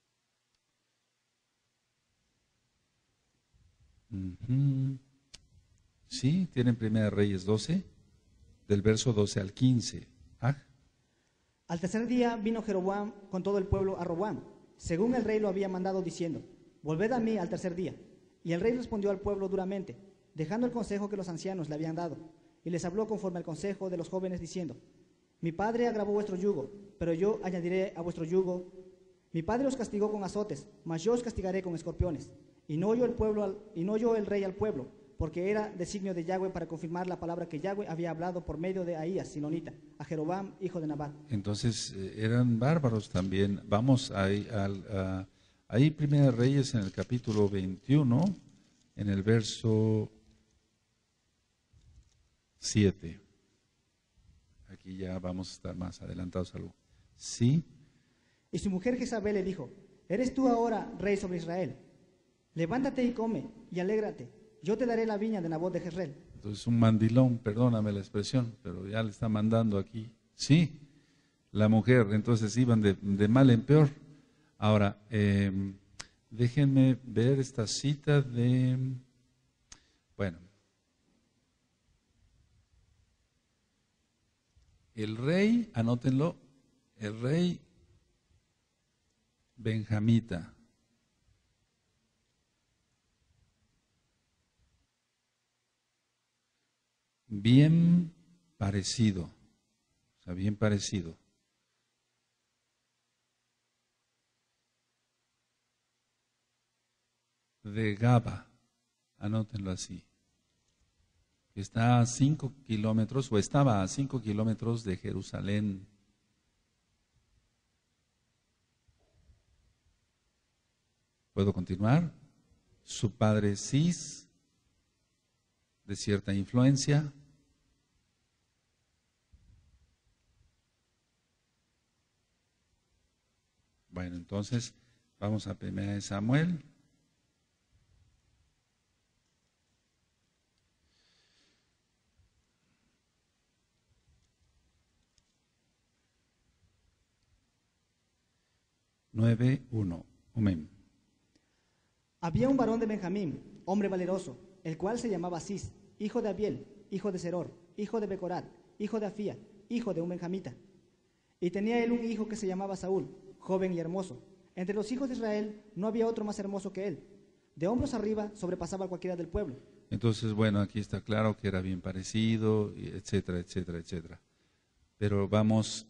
[SPEAKER 1] Uh-huh. Sí, tienen Primera de Reyes doce, del verso doce al quince. ¿Ah?
[SPEAKER 2] Al tercer día vino Jeroboam con todo el pueblo a Roboam, según el rey lo había mandado, diciendo, volved a mí al tercer día. Y el rey respondió al pueblo duramente, dejando el consejo que los ancianos le habían dado, y les habló conforme al consejo de los jóvenes, diciendo, mi padre agravó vuestro yugo, pero yo añadiré a vuestro yugo. Mi padre os castigó con azotes, mas yo os castigaré con escorpiones. Y no oyó el pueblo al, y no oyó el rey al pueblo, porque era designio de Yahweh para confirmar la palabra que Yahweh había hablado por medio de Ahías, Silonita, a Jeroboam, hijo de Nabat.
[SPEAKER 1] Entonces eh, eran bárbaros también. Vamos ahí, al, a, ahí Primera de Reyes en el capítulo veintiuno, en el verso siete. Aquí ya vamos a estar más adelantados algo. ¿Sí?
[SPEAKER 2] Y su mujer Jezabel le dijo, ¿eres tú ahora rey sobre Israel? Levántate y come y alégrate. Yo te daré la viña de Nabot de Jezreel.
[SPEAKER 1] Entonces un mandilón, perdóname la expresión, pero ya le está mandando aquí. Sí, la mujer, entonces iban de, de mal en peor. Ahora, eh, déjenme ver esta cita de, bueno, el rey, anótenlo, el rey benjamita. Bien parecido, o sea, bien parecido. De Gaba, anótenlo así. Está a cinco kilómetros, o estaba a cinco kilómetros de Jerusalén. ¿Puedo continuar? Su padre Cis de cierta influencia. Bueno, entonces vamos a primera de Samuel. nueve, uno. Amén.
[SPEAKER 2] Había un varón de Benjamín, hombre valeroso, el cual se llamaba Cis, hijo de Abiel, hijo de Seror, hijo de Becorat, hijo de Afía, hijo de un benjamita. Y tenía él un hijo que se llamaba Saúl, joven y hermoso. Entre los hijos de Israel no había otro más hermoso que él. De hombros arriba sobrepasaba a cualquiera del pueblo.
[SPEAKER 1] Entonces, bueno, aquí está claro que era bien parecido, etcétera, etcétera, etcétera. Pero vamos,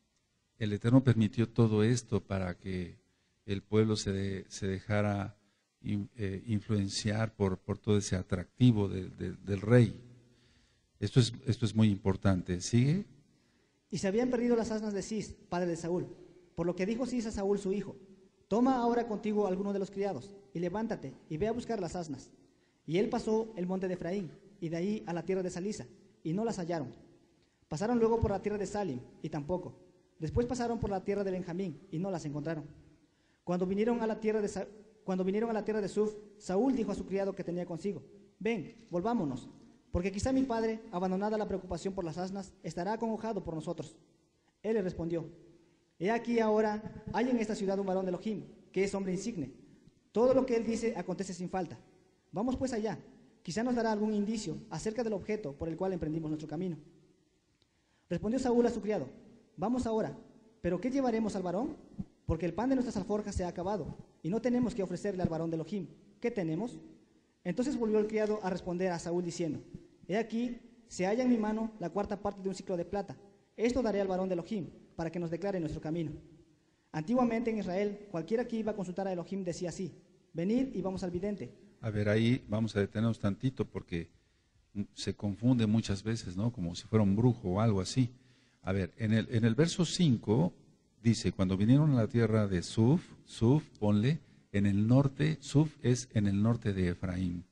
[SPEAKER 1] el Eterno permitió todo esto para que el pueblo se, de, se dejara in, eh, influenciar por, por todo ese atractivo de, de, del rey. Esto es, esto es muy importante. ¿Sigue?
[SPEAKER 2] Y se habían perdido las asnas de Cis, padre de Saúl. Por lo que dijo Cis a Saúl su hijo: toma ahora contigo alguno de los criados, y levántate, y ve a buscar las asnas. Y él pasó el monte de Efraín, y de ahí a la tierra de Salisa, y no las hallaron. Pasaron luego por la tierra de Salim, y tampoco. Después pasaron por la tierra de Benjamín, y no las encontraron. Cuando vinieron a la tierra de, Sa Cuando vinieron a la tierra de Suf, Saúl dijo a su criado que tenía consigo: ven, volvámonos, porque quizá mi padre, abandonada la preocupación por las asnas, estará acongojado por nosotros. Él le respondió: he aquí ahora hay en esta ciudad un varón de Elohim, que es hombre insigne. Todo lo que él dice acontece sin falta. Vamos pues allá, quizá nos dará algún indicio acerca del objeto por el cual emprendimos nuestro camino. Respondió Saúl a su criado: vamos ahora, pero ¿qué llevaremos al varón? Porque el pan de nuestras alforjas se ha acabado, y no tenemos que ofrecerle al varón de Elohim. ¿Qué tenemos? Entonces volvió el criado a responder a Saúl diciendo: he aquí, se halla en mi mano la cuarta parte de un ciclo de plata. Esto daré al varón de Elohim, para que nos declare nuestro camino. Antiguamente en Israel, cualquiera que iba a consultar a Elohim decía así: venid y vamos al vidente.
[SPEAKER 1] A ver, ahí vamos a detenernos tantito porque se confunde muchas veces, ¿no? Como si fuera un brujo o algo así. A ver, en el, en el verso cinco dice: cuando vinieron a la tierra de Suf, Suf, ponle, en el norte, Suf es en el norte de Efraín,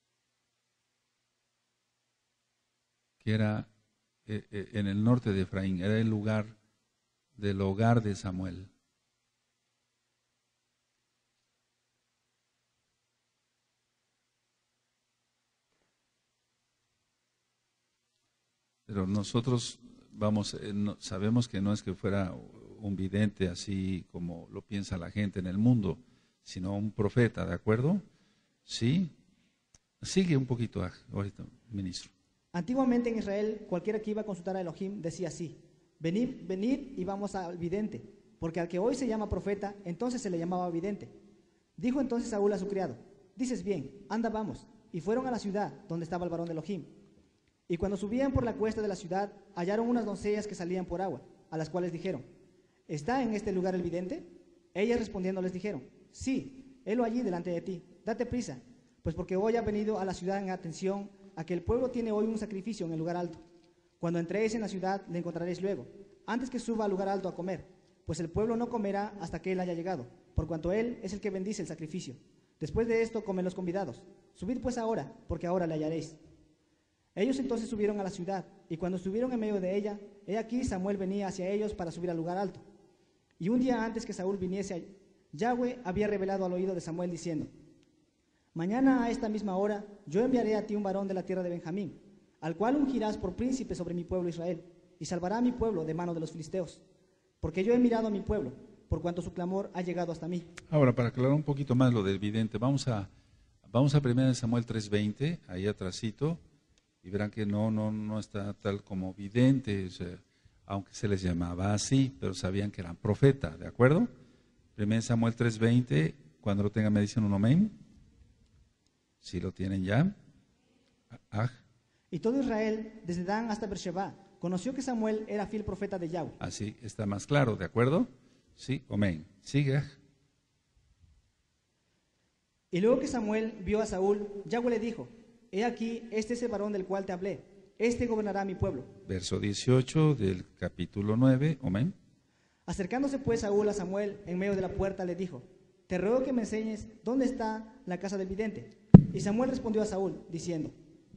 [SPEAKER 1] que era eh, eh, en el norte de Efraín, era el lugar del hogar de Samuel. Pero nosotros vamos, eh, no, sabemos que no es que fuera un vidente así como lo piensa la gente en el mundo, sino un profeta, ¿de acuerdo? ¿Sí? Sigue un poquito, ahorita, ministro.
[SPEAKER 2] Antiguamente en Israel, cualquiera que iba a consultar a Elohim decía así: venid, venid y vamos al vidente, porque al que hoy se llama profeta, entonces se le llamaba vidente. Dijo entonces Saúl a su criado: dices bien, anda, vamos. Y fueron a la ciudad donde estaba el varón de Elohim. Y cuando subían por la cuesta de la ciudad, hallaron unas doncellas que salían por agua, a las cuales dijeron: ¿está en este lugar el vidente? Ellas respondiendo les dijeron: sí, helo allí delante de ti, date prisa, pues porque hoy ha venido a la ciudad en atención a que el pueblo tiene hoy un sacrificio en el lugar alto. Cuando entréis en la ciudad, le encontraréis luego, antes que suba al lugar alto a comer, pues el pueblo no comerá hasta que él haya llegado, por cuanto él es el que bendice el sacrificio. Después de esto comen los convidados. Subid pues ahora, porque ahora le hallaréis. Ellos entonces subieron a la ciudad, y cuando estuvieron en medio de ella, he aquí Samuel venía hacia ellos para subir al lugar alto. Y un día antes que Saúl viniese, Yahweh había revelado al oído de Samuel diciendo: mañana a esta misma hora yo enviaré a ti un varón de la tierra de Benjamín, al cual ungirás por príncipe sobre mi pueblo Israel, y salvará a mi pueblo de mano de los filisteos. Porque yo he mirado a mi pueblo, por cuanto su clamor ha llegado hasta mí.
[SPEAKER 1] Ahora, para aclarar un poquito más lo del vidente, vamos a, vamos a primera de Samuel tres veinte, ahí atrásito, y verán que no, no, no está tal como vidente, o sea, aunque se les llamaba así, pero sabían que eran profeta, ¿de acuerdo? primera de Samuel tres veinte, cuando lo tengan me dicen un amén. Si lo tienen ya. Ah.
[SPEAKER 2] Y todo Israel, desde Dan hasta Beersheba, conoció que Samuel era fiel profeta de Yahweh.
[SPEAKER 1] Así está más claro, ¿de acuerdo? Sí, amén. Sigue.
[SPEAKER 2] Y luego que Samuel vio a Saúl, Yahweh le dijo: he aquí, este es el varón del cual te hablé, este gobernará mi pueblo.
[SPEAKER 1] Verso dieciocho del capítulo nueve, amén.
[SPEAKER 2] Acercándose pues Saúl a Samuel en medio de la puerta, le dijo: te ruego que me enseñes dónde está la casa del vidente. Y Samuel respondió a Saúl, diciendo: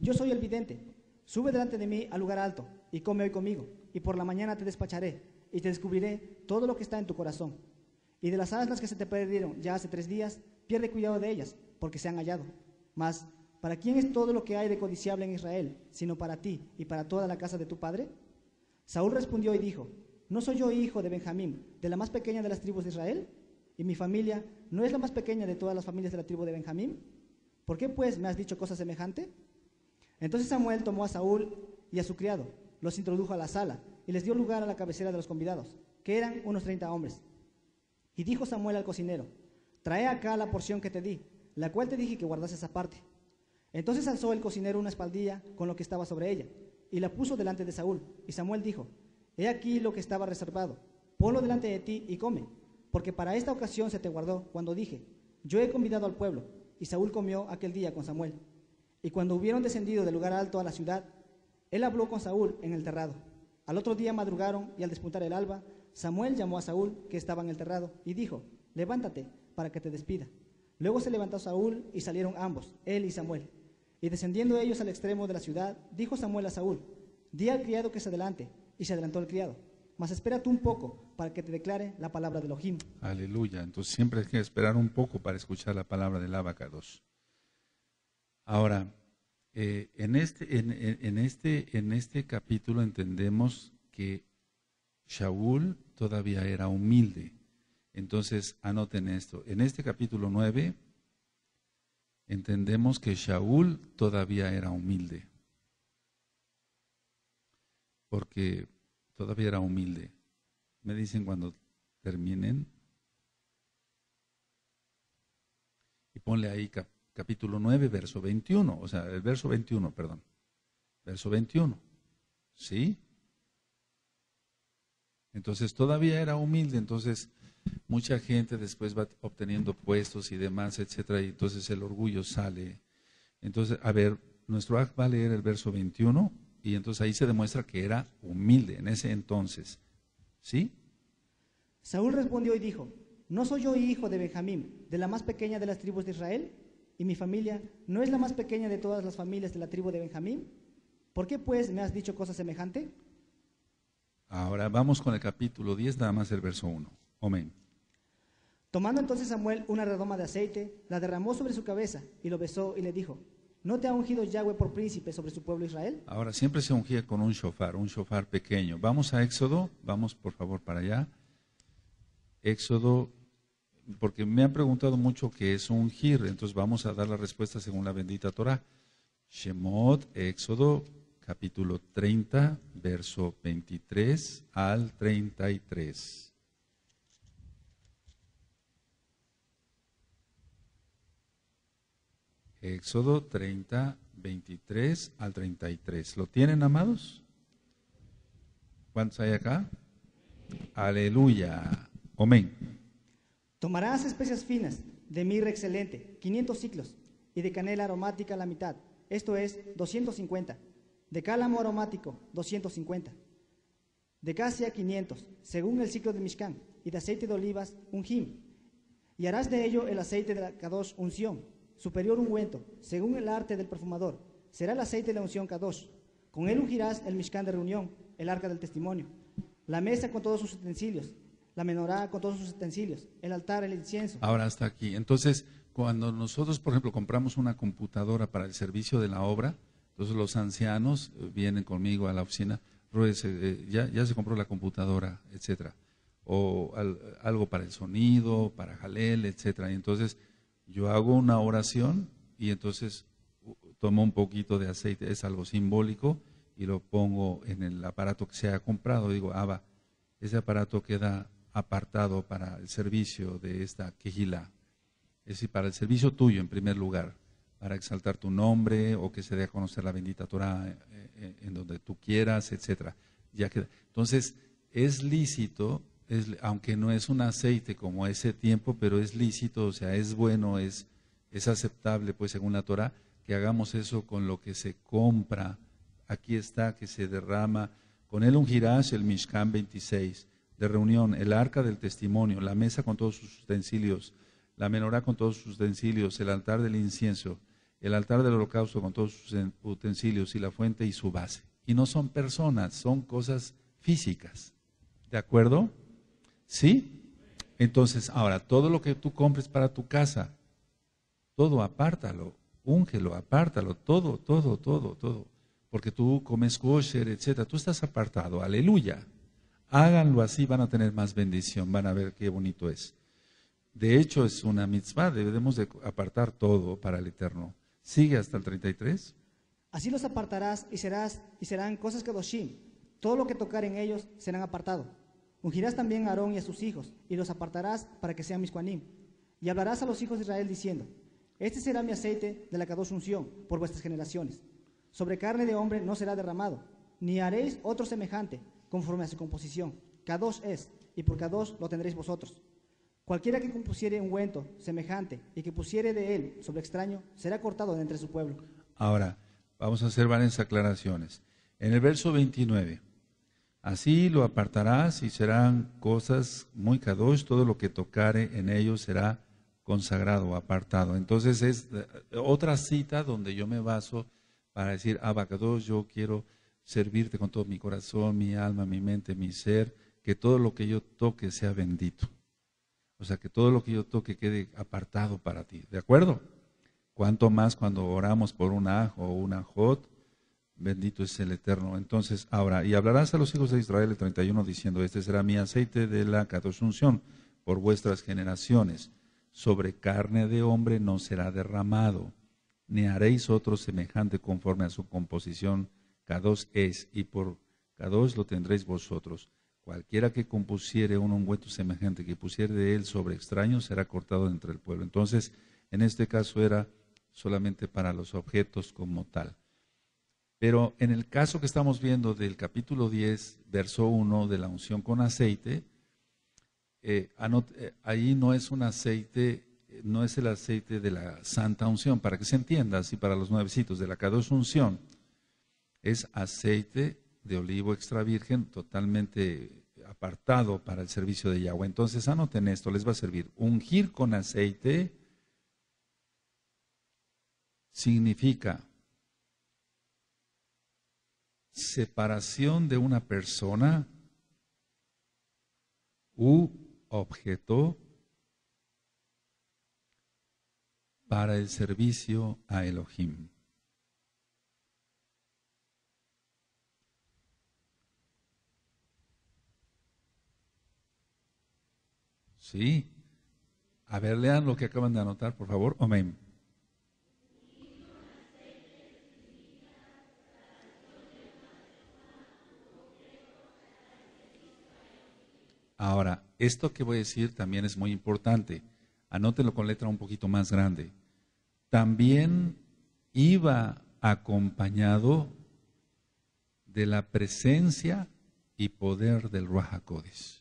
[SPEAKER 2] yo soy el vidente, sube delante de mí al lugar alto y come hoy conmigo, y por la mañana te despacharé y te descubriré todo lo que está en tu corazón. Y de las asnas que se te perdieron ya hace tres días, pierde cuidado de ellas, porque se han hallado. Mas, ¿para quién es todo lo que hay de codiciable en Israel, sino para ti y para toda la casa de tu padre? Saúl respondió y dijo, ¿no soy yo hijo de Benjamín, de la más pequeña de las tribus de Israel? ¿Y mi familia no es la más pequeña de todas las familias de la tribu de Benjamín? ¿Por qué pues me has dicho cosa semejante? Entonces Samuel tomó a Saúl y a su criado, los introdujo a la sala y les dio lugar a la cabecera de los convidados, que eran unos treinta hombres. Y dijo Samuel al cocinero, trae acá la porción que te di, la cual te dije que guardases aparte. Entonces alzó el cocinero una espaldilla con lo que estaba sobre ella, y la puso delante de Saúl. Y Samuel dijo, he aquí lo que estaba reservado, ponlo delante de ti y come, porque para esta ocasión se te guardó cuando dije, yo he convidado al pueblo. Y Saúl comió aquel día con Samuel. Y cuando hubieron descendido del lugar alto a la ciudad, él habló con Saúl en el terrado. Al otro día madrugaron, y al despuntar el alba, Samuel llamó a Saúl, que estaba en el terrado, y dijo, levántate, para que te despida. Luego se levantó Saúl, y salieron ambos, él y Samuel. Y descendiendo ellos al extremo de la ciudad, dijo Samuel a Saúl, di al criado que se adelante, y se adelantó el criado. Mas espera tú un poco, para que te declare la palabra de Elohim.
[SPEAKER 1] Aleluya. Entonces siempre hay que esperar un poco para escuchar la palabra del Abacados. Ahora, eh, en, este, en, en, este, en este capítulo entendemos que Saúl todavía era humilde. Entonces, anoten esto. En este capítulo nueve, entendemos que Saúl todavía era humilde. Porque todavía era humilde. Me dicen cuando terminen. Y ponle ahí cap, capítulo nueve, verso veintiuno. O sea, el verso veintiuno, perdón. Verso veintiuno. ¿Sí? Entonces todavía era humilde. Entonces mucha gente después va obteniendo puestos y demás, etcétera. Y entonces el orgullo sale. Entonces, a ver, nuestro Aj va a leer el verso veintiuno. Y entonces ahí se demuestra que era humilde en ese entonces. ¿Sí?
[SPEAKER 2] Saúl respondió y dijo, ¿no soy yo hijo de Benjamín, de la más pequeña de las tribus de Israel? ¿Y mi familia no es la más pequeña de todas las familias de la tribu de Benjamín? ¿Por qué pues me has dicho cosa semejante?
[SPEAKER 1] Ahora vamos con el capítulo diez, nada más el verso uno. Amén.
[SPEAKER 2] Tomando entonces Samuel una redoma de aceite, la derramó sobre su cabeza y lo besó y le dijo, ¿no te ha ungido Yahweh por príncipe sobre su pueblo Israel?
[SPEAKER 1] Ahora siempre se ungía con un shofar, un shofar pequeño. Vamos a Éxodo, vamos por favor para allá. Éxodo, porque me han preguntado mucho qué es ungir, entonces vamos a dar la respuesta según la bendita Torah. Shemot, Éxodo, capítulo treinta, verso veintitrés al treinta y tres. Éxodo treinta, veintitrés al treinta y tres. ¿Lo tienen, amados? ¿Cuántos hay acá? Aleluya. Amén.
[SPEAKER 2] Tomarás especias finas, de mirra excelente, quinientos ciclos, y de canela aromática la mitad, esto es, doscientos cincuenta. De cálamo aromático, doscientos cincuenta. De casia, quinientos, según el ciclo de Mishkan, y de aceite de olivas, un hin. Y harás de ello el aceite de la Kadosh unción, superior ungüento, según el arte del perfumador. Será el aceite de la unción Kadosh. Con él ungirás el Mishkan de reunión, el arca del testimonio, la mesa con todos sus utensilios, la menorá con todos sus utensilios, el altar, el incienso. Ahora
[SPEAKER 1] hasta aquí. Entonces, cuando nosotros, por ejemplo, compramos una computadora para el servicio de la obra, entonces los ancianos vienen conmigo a la oficina, eh, ya, ya se compró la computadora, etcétera, o al, algo para el sonido, para Jalel, etcétera. Y entonces yo hago una oración y entonces tomo un poquito de aceite, es algo simbólico, y lo pongo en el aparato que se ha comprado. Digo, Abba, ese aparato queda apartado para el servicio de esta quejilá, es decir, para el servicio tuyo en primer lugar, para exaltar tu nombre o que se dé a conocer la bendita Torah en, en donde tú quieras, etcétera. Ya queda. Entonces, es lícito, es, aunque no es un aceite como ese tiempo, pero es lícito, o sea, es bueno, es, es aceptable, pues según la Torah, que hagamos eso con lo que se compra. Aquí está, que se derrama. Con él ungirás el Mishkan veintiséis de reunión, el arca del testimonio, la mesa con todos sus utensilios, la menorá con todos sus utensilios, el altar del incienso, el altar del holocausto con todos sus utensilios y la fuente y su base. Y no son personas, son cosas físicas. ¿De acuerdo? ¿Sí? Entonces, ahora, todo lo que tú compres para tu casa, todo apártalo, úngelo, apártalo, todo, todo, todo, todo. Porque tú comes kosher, etcétera. Tú estás apartado, aleluya. Háganlo así, van a tener más bendición, van a ver qué bonito es. De hecho, es una mitzvah, debemos de apartar todo para el Eterno. Sigue hasta el treinta y tres.
[SPEAKER 2] Así los apartarás y, serás, y serán cosas kedoshim. Todo lo que tocar en ellos serán apartados. Ungirás también a Aarón y a sus hijos, y los apartarás para que sean mis kohanim. Y hablarás a los hijos de Israel diciendo: este será mi aceite de la kadosh unción por vuestras generaciones. Sobre carne de hombre no será derramado, ni haréis otro semejante, conforme a su composición. Kadosh es, y por kadosh lo tendréis vosotros. Cualquiera que compusiere ungüento semejante y que pusiere de él sobre extraño, será cortado de entre su pueblo.
[SPEAKER 1] Ahora, vamos a hacer varias aclaraciones. En el verso veintinueve, así lo apartarás y serán cosas muy kadosh, todo lo que tocare en ellos será consagrado, apartado. Entonces es otra cita donde yo me baso para decir: Abba Kadosh, yo quiero servirte con todo mi corazón, mi alma, mi mente, mi ser, que todo lo que yo toque sea bendito. O sea, que todo lo que yo toque quede apartado para ti. ¿De acuerdo? Cuanto más cuando oramos por un aj o una jot, bendito es el Eterno. Entonces, ahora, y hablarás a los hijos de Israel, el treinta y uno, diciendo: este será mi aceite de la kadosh unción por vuestras generaciones. Sobre carne de hombre no será derramado, ni haréis otro semejante conforme a su composición. Kadosh es, y por kadosh lo tendréis vosotros. Cualquiera que compusiere un ungüento semejante, que pusiere de él sobre extraños, será cortado entre el pueblo. Entonces, en este caso era solamente para los objetos como tal. Pero en el caso que estamos viendo del capítulo diez, verso uno, de la unción con aceite, eh, anot, eh, ahí no es un aceite, no es el aceite de la santa unción, para que se entienda así para los nuevecitos, de la kadosh unción, es aceite de olivo extra virgen, totalmente apartado para el servicio de Yahweh. Entonces anoten esto, les va a servir. Ungir con aceite significa separación de una persona u objeto para el servicio a Elohim. Sí. A ver, lean lo que acaban de anotar, por favor. Amén. Ahora, esto que voy a decir también es muy importante. Anótenlo con letra un poquito más grande. También iba acompañado de la presencia y poder del Ruach HaKodesh.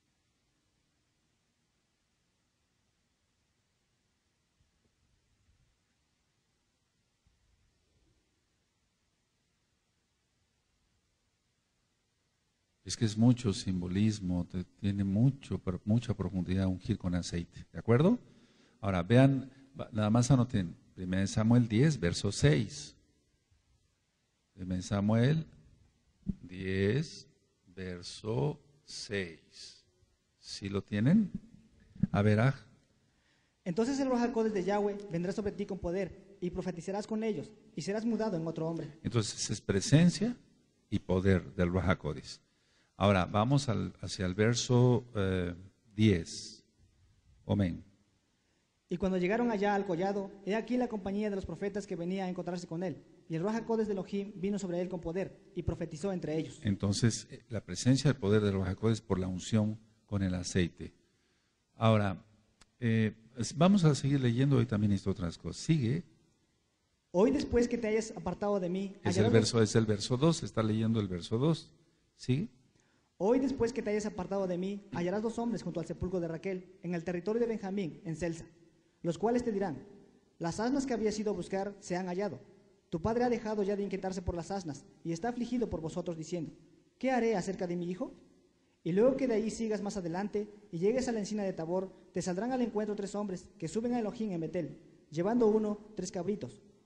[SPEAKER 1] Es que es mucho simbolismo, tiene mucho, mucha profundidad ungir con aceite, ¿de acuerdo? Ahora, vean, nada más anoten, primero Samuel diez, verso seis. primero Samuel diez, verso seis. ¿Sí lo tienen? A ver, aj.
[SPEAKER 2] Entonces el Ruach HaKodesh de Yahweh vendrá sobre ti con poder, y profetizarás con ellos, y serás mudado en otro hombre.
[SPEAKER 1] Entonces es presencia y poder del Ruach HaKodesh. Ahora, vamos al, hacia el verso eh, diez. Amén.
[SPEAKER 2] Y cuando llegaron allá al collado, he aquí la compañía de los profetas que venía a encontrarse con él. Y el Ruach HaKodesh de Elohim vino sobre él con poder, y profetizó entre ellos.
[SPEAKER 1] Entonces, la presencia del poder del Ruach HaKodesh por la unción con el aceite. Ahora, eh, vamos a seguir leyendo, hoy también necesito otras cosas. Sigue.
[SPEAKER 2] Hoy después que te hayas apartado de mí...
[SPEAKER 1] Es el verso, es el verso dos, está leyendo el verso dos. ¿Sigue?
[SPEAKER 2] Hoy después que te hayas apartado de mí, hallarás dos hombres junto al sepulcro de Raquel, en el territorio de Benjamín, en Celsa, los cuales te dirán: las asnas que habías ido a buscar se han hallado. Tu padre ha dejado ya de inquietarse por las asnas, y está afligido por vosotros, diciendo: ¿qué haré acerca de mi hijo? Y luego que de ahí sigas más adelante, y llegues a la encina de Tabor, te saldrán al encuentro tres hombres, que suben a Elohim en Betel, llevando uno tres cabritos,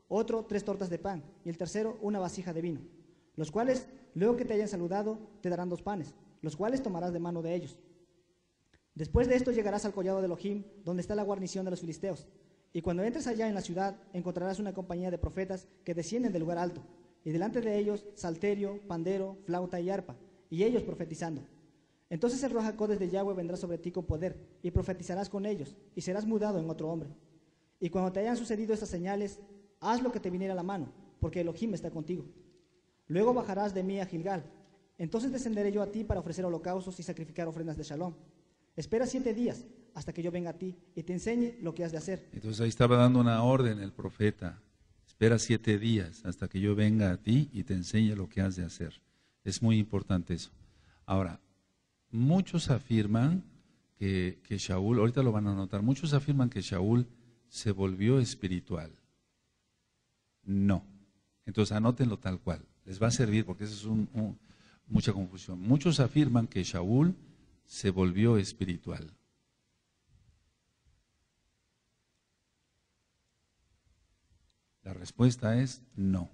[SPEAKER 2] otro tres tortas de pan, y el tercero una vasija de vino, los cuales, luego que te hayan saludado, te darán dos panes, los cuales tomarás de mano de ellos. Después de esto llegarás al collado de Elohim, donde está la guarnición de los filisteos, y cuando entres allá en la ciudad, encontrarás una compañía de profetas que descienden del lugar alto, y delante de ellos salterio, pandero, flauta y arpa, y ellos profetizando. Entonces el Ruaj HaKodesh de Yahweh vendrá sobre ti con poder, y profetizarás con ellos, y serás mudado en otro hombre. Y cuando te hayan sucedido estas señales, haz lo que te viniera a la mano, porque Elohim está contigo. Luego bajarás de mí a Gilgal. Entonces descenderé yo a ti para ofrecer holocaustos y sacrificar ofrendas de shalom. Espera siete días hasta que yo venga a ti y te enseñe lo que has de hacer.
[SPEAKER 1] Entonces ahí estaba dando una orden el profeta. Espera siete días hasta que yo venga a ti y te enseñe lo que has de hacer. Es muy importante eso. Ahora, muchos afirman que, que Shaul, ahorita lo van a notar, muchos afirman que Shaul se volvió espiritual. No. Entonces anótenlo tal cual. Les va a servir porque eso es un, un, mucha confusión. Muchos afirman que Shaul se volvió espiritual. La respuesta es no.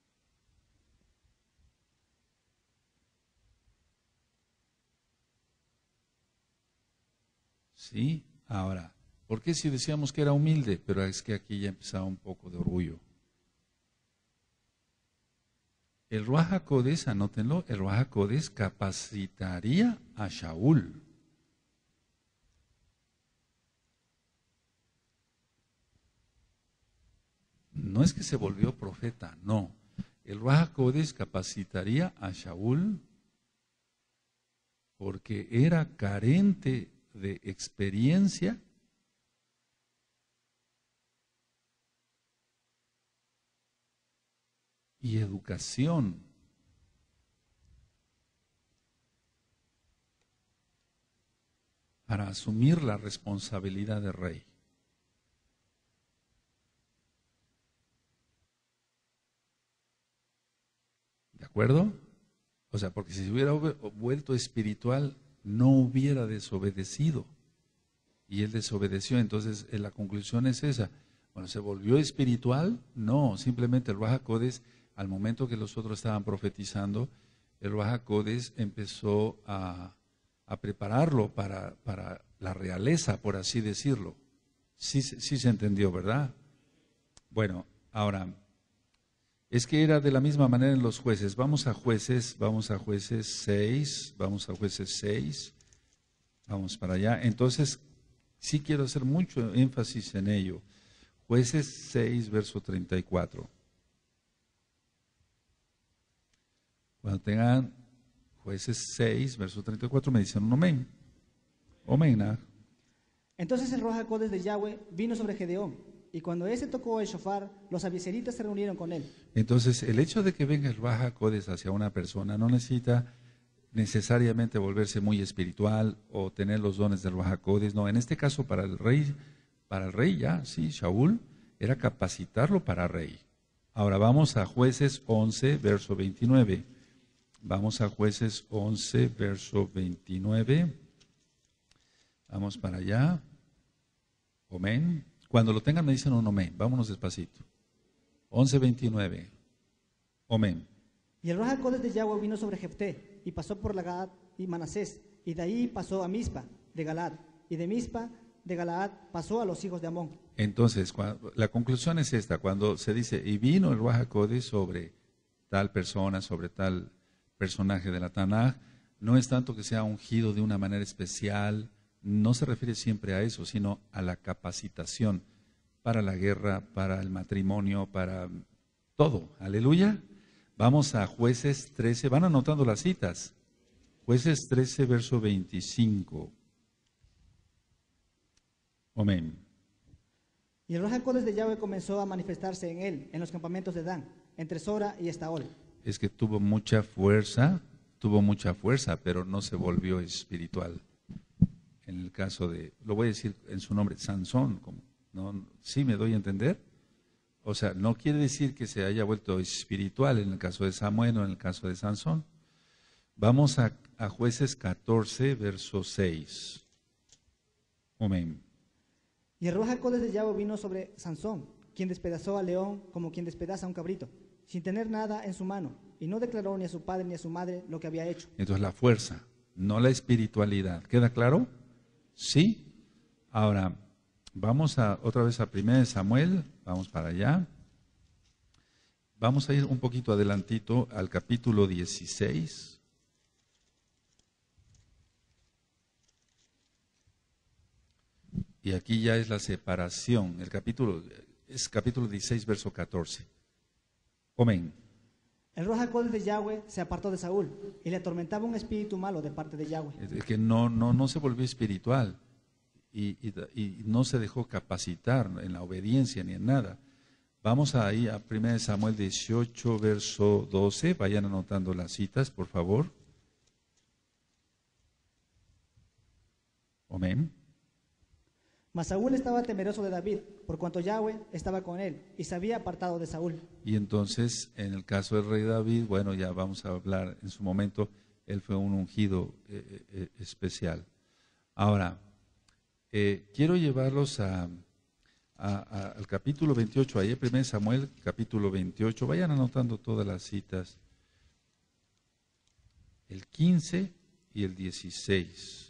[SPEAKER 1] ¿Sí? Ahora, ¿por qué si decíamos que era humilde? Pero es que aquí ya empezaba un poco de orgullo. El Ruaj HaKodesh, anótenlo, el Ruaj HaKodesh capacitaría a Shaul. No es que se volvió profeta, no. El Ruaj HaKodesh capacitaría a Shaul porque era carente de experiencia y educación. Para asumir la responsabilidad de rey. ¿De acuerdo? O sea, porque si se hubiera vuelto espiritual, no hubiera desobedecido. Y él desobedeció, entonces la conclusión es esa. Bueno, ¿se volvió espiritual? No, simplemente el Ruaj HaKodesh, al momento que los otros estaban profetizando, el Ruaj HaKodesh empezó a, a prepararlo para, para la realeza, por así decirlo. Sí, sí se entendió, ¿verdad? Bueno, ahora, es que era de la misma manera en los jueces. Vamos a jueces, vamos a jueces seis, vamos a jueces seis, vamos para allá. Entonces, sí quiero hacer mucho énfasis en ello. Jueces seis, verso treinta y cuatro. Cuando tengan jueces seis, verso treinta y cuatro, me dicen un amén. Amén. ¿Ah?
[SPEAKER 2] Entonces el Ruaj HaKodesh de Yahweh vino sobre Gedeón, y cuando éste tocó el shofar, los abiezeritas se reunieron con él. Entonces,
[SPEAKER 1] el hecho de que venga el Ruaj HaKodesh hacia una persona no necesita necesariamente volverse muy espiritual o tener los dones del Ruaj HaKodesh. No, en este caso para el rey, para el rey ya, sí, Shaul, era capacitarlo para rey. Ahora vamos a Jueces once, verso veintinueve. Vamos a Jueces once, verso veintinueve. Vamos para allá. Amén. Cuando lo tengan me dicen un amén. Vámonos despacito. once veintinueve. Amén.
[SPEAKER 2] Y el Ruaj HaKodesh de Yahweh vino sobre Jefté, y pasó por Galaad y Manasés, y de ahí pasó a Mizpa de Galaad, y de Mizpa de Galaad pasó a los hijos de Amón.
[SPEAKER 1] Entonces, cuando, la conclusión es esta, cuando se dice, y vino el Ruaj HaKodesh sobre tal persona, sobre tal personaje de la Tanaj, no es tanto que sea ungido de una manera especial, no se refiere siempre a eso, sino a la capacitación para la guerra, para el matrimonio, para todo. Aleluya. Vamos a Jueces trece, van anotando las citas. Jueces trece, verso veinticinco. Amén.
[SPEAKER 2] Y el Ruaj HaKodesh de Yahweh comenzó a manifestarse en él, en los campamentos de Dan, entre Sora y Estaol.
[SPEAKER 1] Es que tuvo mucha fuerza, tuvo mucha fuerza, pero no se volvió espiritual. En el caso de, lo voy a decir en su nombre, Sansón, como, ¿no? ¿Sí me doy a entender? O sea, no quiere decir que se haya vuelto espiritual en el caso de Samuel o en el caso de Sansón. Vamos a, a Jueces catorce, verso seis. Amén.
[SPEAKER 2] Y el Ruaj HaKodesh de Yahweh vino sobre Sansón, quien despedazó al león como quien despedaza a un cabrito, sin tener nada en su mano, y no declaró ni a su padre ni a su madre lo que había hecho.
[SPEAKER 1] Entonces la fuerza, no la espiritualidad. ¿Queda claro? Sí. Ahora, vamos a otra vez a primera de Samuel, vamos para allá. Vamos a ir un poquito adelantito al capítulo dieciséis. Y aquí ya es la separación. El capítulo es capítulo dieciséis, verso catorce. Amén.
[SPEAKER 2] El Ruach HaKodesh de Yahweh se apartó de Saúl y le atormentaba un espíritu malo de parte de Yahweh.
[SPEAKER 1] Es que no, no, no se volvió espiritual y, y, y no se dejó capacitar en la obediencia ni en nada. Vamos ahí a primera de Samuel dieciocho, verso doce. Vayan anotando las citas, por favor. Amén.
[SPEAKER 2] Mas Saúl estaba temeroso de David, por cuanto Yahweh estaba con él y se había apartado de Saúl.
[SPEAKER 1] Y entonces, en el caso del rey David, bueno, ya vamos a hablar en su momento, él fue un ungido eh, eh, especial. Ahora, eh, quiero llevarlos a, a, a, al capítulo veintiocho, ahí primero Samuel, capítulo veintiocho, vayan anotando todas las citas, el quince y el dieciséis.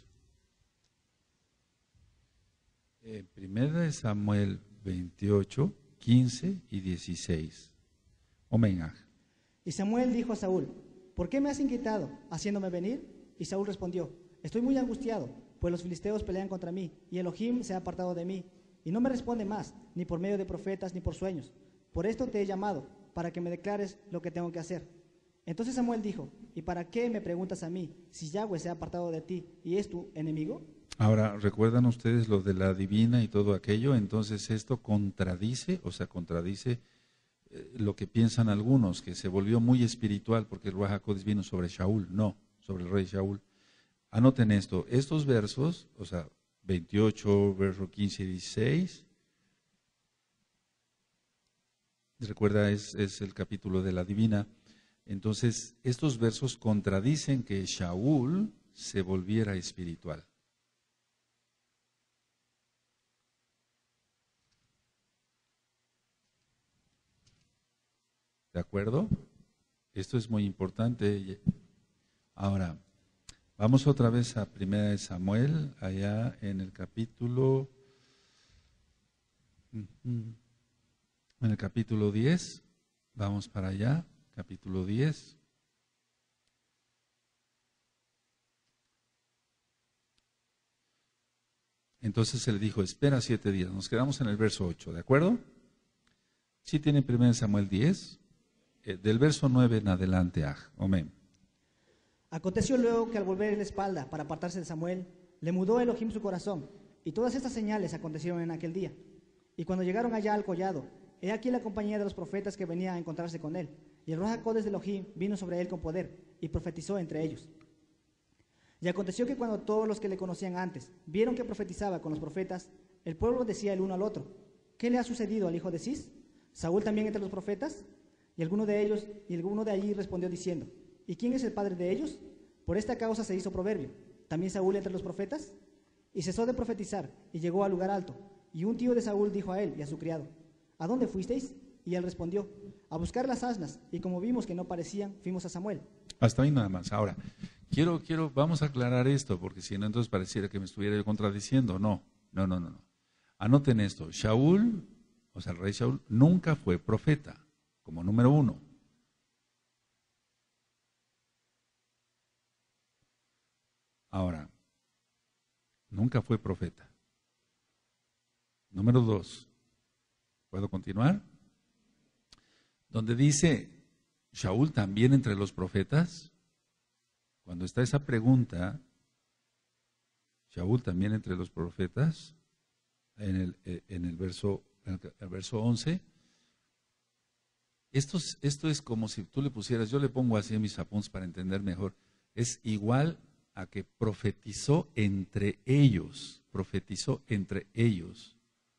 [SPEAKER 1] En primera de Samuel veintiocho, quince y dieciséis. Amén.
[SPEAKER 2] Y Samuel dijo a Saúl: ¿por qué me has inquietado, haciéndome venir? Y Saúl respondió: estoy muy angustiado, pues los filisteos pelean contra mí, y Elohim se ha apartado de mí, y no me responde más, ni por medio de profetas, ni por sueños. Por esto te he llamado, para que me declares lo que tengo que hacer. Entonces Samuel dijo: ¿y para qué me preguntas a mí, si Yahweh se ha apartado de ti, y es tu enemigo?
[SPEAKER 1] Ahora, ¿recuerdan ustedes lo de la divina y todo aquello? Entonces esto contradice, o sea, contradice eh, lo que piensan algunos, que se volvió muy espiritual porque el Ruach HaKodesh vino sobre Shaul. No, sobre el rey Shaul. Anoten esto, estos versos, o sea, veintiocho, verso quince y dieciséis, recuerda, es, es el capítulo de la divina. Entonces, estos versos contradicen que Shaul se volviera espiritual. ¿De acuerdo? Esto es muy importante. Ahora, vamos otra vez a primera de Samuel, allá en el capítulo, en el capítulo diez. Vamos para allá, capítulo diez. Entonces se le dijo: espera siete días. Nos quedamos en el verso ocho, ¿de acuerdo? ¿Sí tienen primera de Samuel diez? Del verso nueve en adelante, ah, amén.
[SPEAKER 2] Aconteció luego que al volver la espalda para apartarse de Samuel, le mudó Elohim su corazón, y todas estas señales acontecieron en aquel día. Y cuando llegaron allá al collado, he aquí la compañía de los profetas que venía a encontrarse con él, y el Ruach HaKodesh de Elohim vino sobre él con poder, y profetizó entre ellos. Y aconteció que cuando todos los que le conocían antes vieron que profetizaba con los profetas, el pueblo decía el uno al otro: ¿qué le ha sucedido al hijo de Cis? ¿Saúl también entre los profetas? Y alguno de ellos, y alguno de allí respondió diciendo: ¿y quién es el padre de ellos? Por esta causa se hizo proverbio: ¿también Saúl entre los profetas? Y cesó de profetizar, y llegó al lugar alto. Y un tío de Saúl dijo a él y a su criado: ¿a dónde fuisteis? Y él respondió: a buscar las asnas, y como vimos que no parecían, fuimos a Samuel.
[SPEAKER 1] Hasta ahí nada más. Ahora, quiero, quiero, vamos a aclarar esto, porque si no, entonces pareciera que me estuviera yo contradiciendo. No, no, no, no, no. Anoten esto: Shaul, o sea, el rey Shaul, nunca fue profeta. Como número uno. Ahora, nunca fue profeta. Número dos. ¿Puedo continuar? Donde dice, Shaul también entre los profetas. Cuando está esa pregunta, Shaul también entre los profetas, en el, en el, verso, en el verso once. Esto es, esto es como si tú le pusieras, yo le pongo así en mis apuntes para entender mejor, es igual a que profetizó entre ellos, profetizó entre ellos.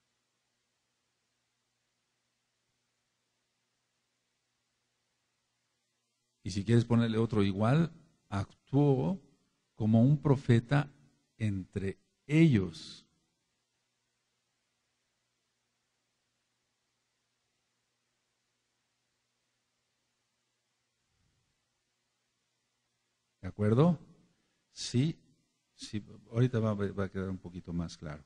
[SPEAKER 1] Y si quieres ponerle otro igual, actuó como un profeta entre ellos. acuerdo? Sí, sí, ahorita va, va a quedar un poquito más claro.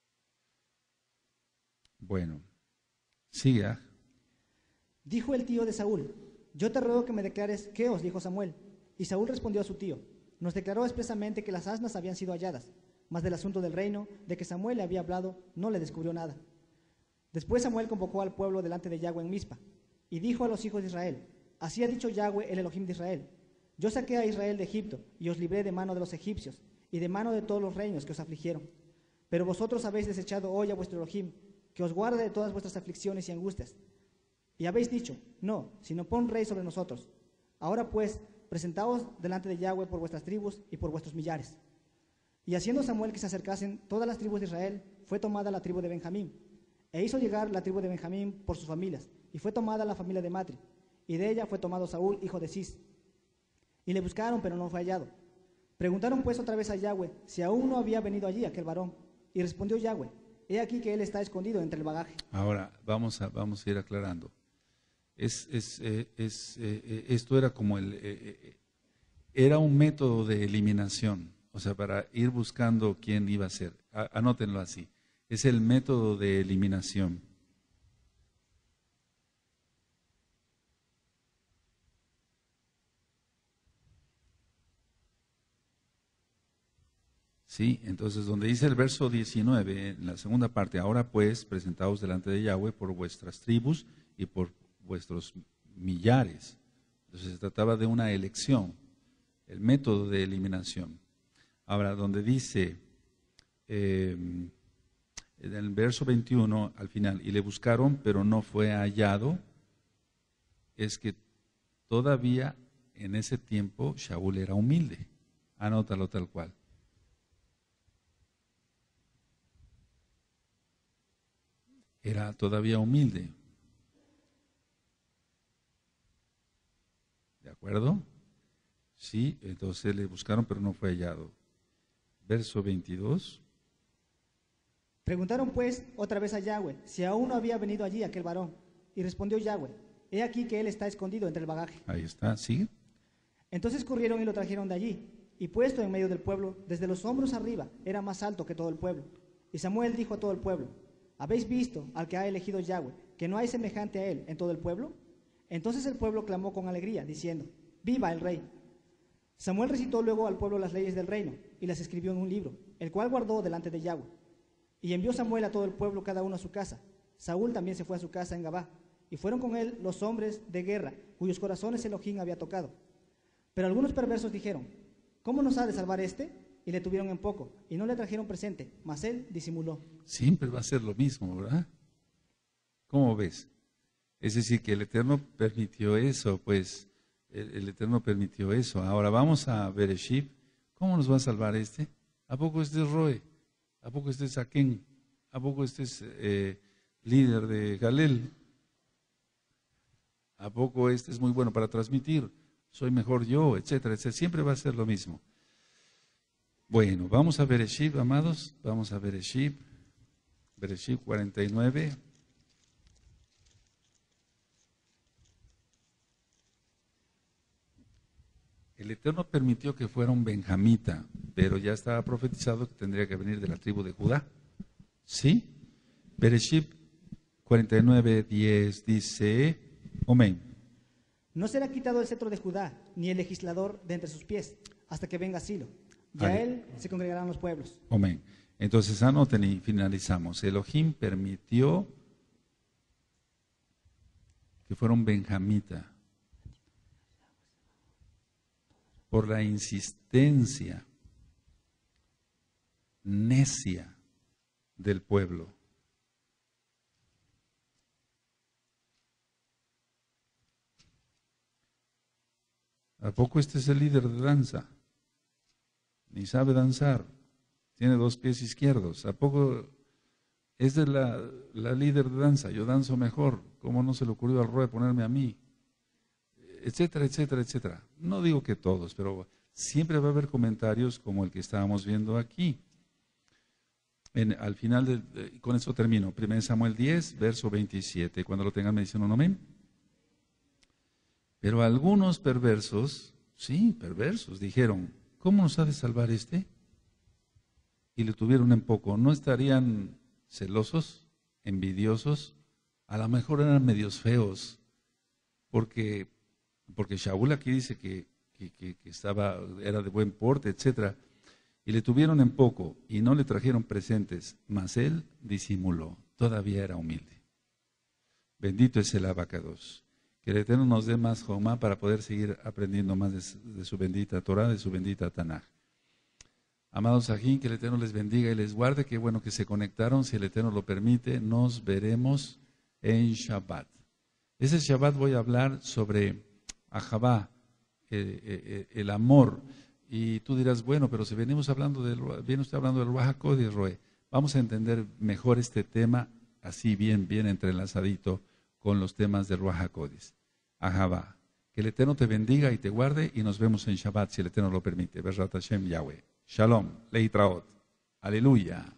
[SPEAKER 1] Bueno, sigue. ¿eh?
[SPEAKER 2] Dijo el tío de Saúl: yo te ruego que me declares qué os dijo Samuel. Y Saúl respondió a su tío: nos declaró expresamente que las asnas habían sido halladas, mas del asunto del reino, de que Samuel le había hablado, no le descubrió nada. Después Samuel convocó al pueblo delante de Yahweh en Mizpa, y dijo a los hijos de Israel: así ha dicho Yahweh, el Elohim de Israel: yo saqué a Israel de Egipto, y os libré de mano de los egipcios, y de mano de todos los reinos que os afligieron. Pero vosotros habéis desechado hoy a vuestro Elohim, que os guarde de todas vuestras aflicciones y angustias. Y habéis dicho: no, sino pon rey sobre nosotros. Ahora pues, presentaos delante de Yahweh por vuestras tribus y por vuestros millares. Y haciendo Samuel que se acercasen todas las tribus de Israel, fue tomada la tribu de Benjamín. E hizo llegar la tribu de Benjamín por sus familias, y fue tomada la familia de Matri, y de ella fue tomado Saúl, hijo de Cis. Y le buscaron, pero no fue hallado. Preguntaron pues otra vez a Yahweh si aún no había venido allí aquel varón. Y respondió Yahweh: he aquí que él está escondido entre el bagaje.
[SPEAKER 1] Ahora, vamos a, vamos a ir aclarando. Es, es, eh, es, eh, esto era como el, eh, eh, era un método de eliminación, o sea, para ir buscando quién iba a ser. A, anótenlo así. Es el método de eliminación. Sí, entonces donde dice el verso diecinueve, en la segunda parte: ahora pues, presentaos delante de Yahweh por vuestras tribus y por vuestros millares. Entonces se trataba de una elección, el método de eliminación. Ahora, donde dice eh, en el verso veintiuno al final: y le buscaron, pero no fue hallado, es que todavía en ese tiempo Shaul era humilde. Anótalo tal cual. Era todavía humilde. ¿De acuerdo? Sí, entonces le buscaron, pero no fue hallado. Verso veintidós.
[SPEAKER 2] Preguntaron pues otra vez a Yahweh si aún no había venido allí aquel varón. Y respondió Yahweh: he aquí que él está escondido entre el bagaje.
[SPEAKER 1] Ahí está, ¿sigue?
[SPEAKER 2] Entonces corrieron y lo trajeron de allí. Y puesto en medio del pueblo, desde los hombros arriba, era más alto que todo el pueblo. Y Samuel dijo a todo el pueblo: ¿habéis visto al que ha elegido Yahweh, que no hay semejante a él en todo el pueblo? Entonces el pueblo clamó con alegría, diciendo: ¡viva el rey! Samuel recitó luego al pueblo las leyes del reino, y las escribió en un libro, el cual guardó delante de Yahweh. Y envió Samuel a todo el pueblo, cada uno a su casa. Saúl también se fue a su casa en Gabá, y fueron con él los hombres de guerra, cuyos corazones Elohim había tocado. Pero algunos perversos dijeron: ¿cómo nos ha de salvar este? Y le tuvieron en poco, y no le trajeron presente, mas él disimuló.
[SPEAKER 1] Siempre va a ser lo mismo, ¿verdad? ¿Cómo ves? Es decir, que el Eterno permitió eso, pues, el, el Eterno permitió eso. Ahora vamos a Bereshit. ¿Cómo nos va a salvar este? ¿A poco este es Roe? ¿A poco este es Aquén? ¿A poco este es eh, líder de Galel? ¿A poco este es muy bueno para transmitir? Soy mejor yo, etcétera, etcétera. Siempre va a ser lo mismo. Bueno, vamos a Bereshit, amados. Vamos a Bereshit. Bereshit cuarenta y nueve. El Eterno permitió que fuera un benjamita, pero ya estaba profetizado que tendría que venir de la tribu de Judá. ¿Sí? Bereshit cuarenta y nueve, diez dice: amén.
[SPEAKER 2] No será quitado el cetro de Judá, ni el legislador de entre sus pies, hasta que venga Silo. Y a él se congregarán los pueblos.
[SPEAKER 1] Amén. Entonces anoten y finalizamos. Elohim permitió que fuera un benjamita por la insistencia necia del pueblo. ¿A poco este es el líder de danza? Ni sabe danzar, tiene dos pies izquierdos. ¿A poco esta es la, la líder de danza? Yo danzo mejor, ¿cómo no se le ocurrió al Roe ponerme a mí? Etcétera, etcétera, etcétera. No digo que todos, pero siempre va a haber comentarios como el que estábamos viendo aquí. En, al final, de, de, con esto termino, primero Samuel diez, verso veintisiete. Cuando lo tengan me dicen un amén. Pero algunos perversos sí, perversos, dijeron, ¿cómo nos ha de salvar este? Y le tuvieron en poco. ¿No estarían celosos, envidiosos? A lo mejor eran medios feos, porque, porque Shaul aquí dice que, que, que, que estaba, era de buen porte, etcétera. Y le tuvieron en poco y no le trajeron presentes, mas él disimuló, todavía era humilde. Bendito es el abacados. Que el Eterno nos dé más Jomá para poder seguir aprendiendo más de, de su bendita Torah, de su bendita Tanaj. Amados Ajín, que el Eterno les bendiga y les guarde. Qué bueno que se conectaron. Si el Eterno lo permite, nos veremos en Shabbat. Ese Shabbat voy a hablar sobre Ahabá, el, el, el amor. Y tú dirás, bueno, pero si venimos hablando del, viene usted hablando del Ruach HaKodesh, Roe, vamos a entender mejor este tema, así bien, bien entrelazadito con los temas del Ruach HaKodesh. Ahabá. Que el Eterno te bendiga y te guarde y nos vemos en Shabbat, si el Eterno lo permite. Bezrat Hashem Yahweh. Shalom. Leitraot. Aleluya.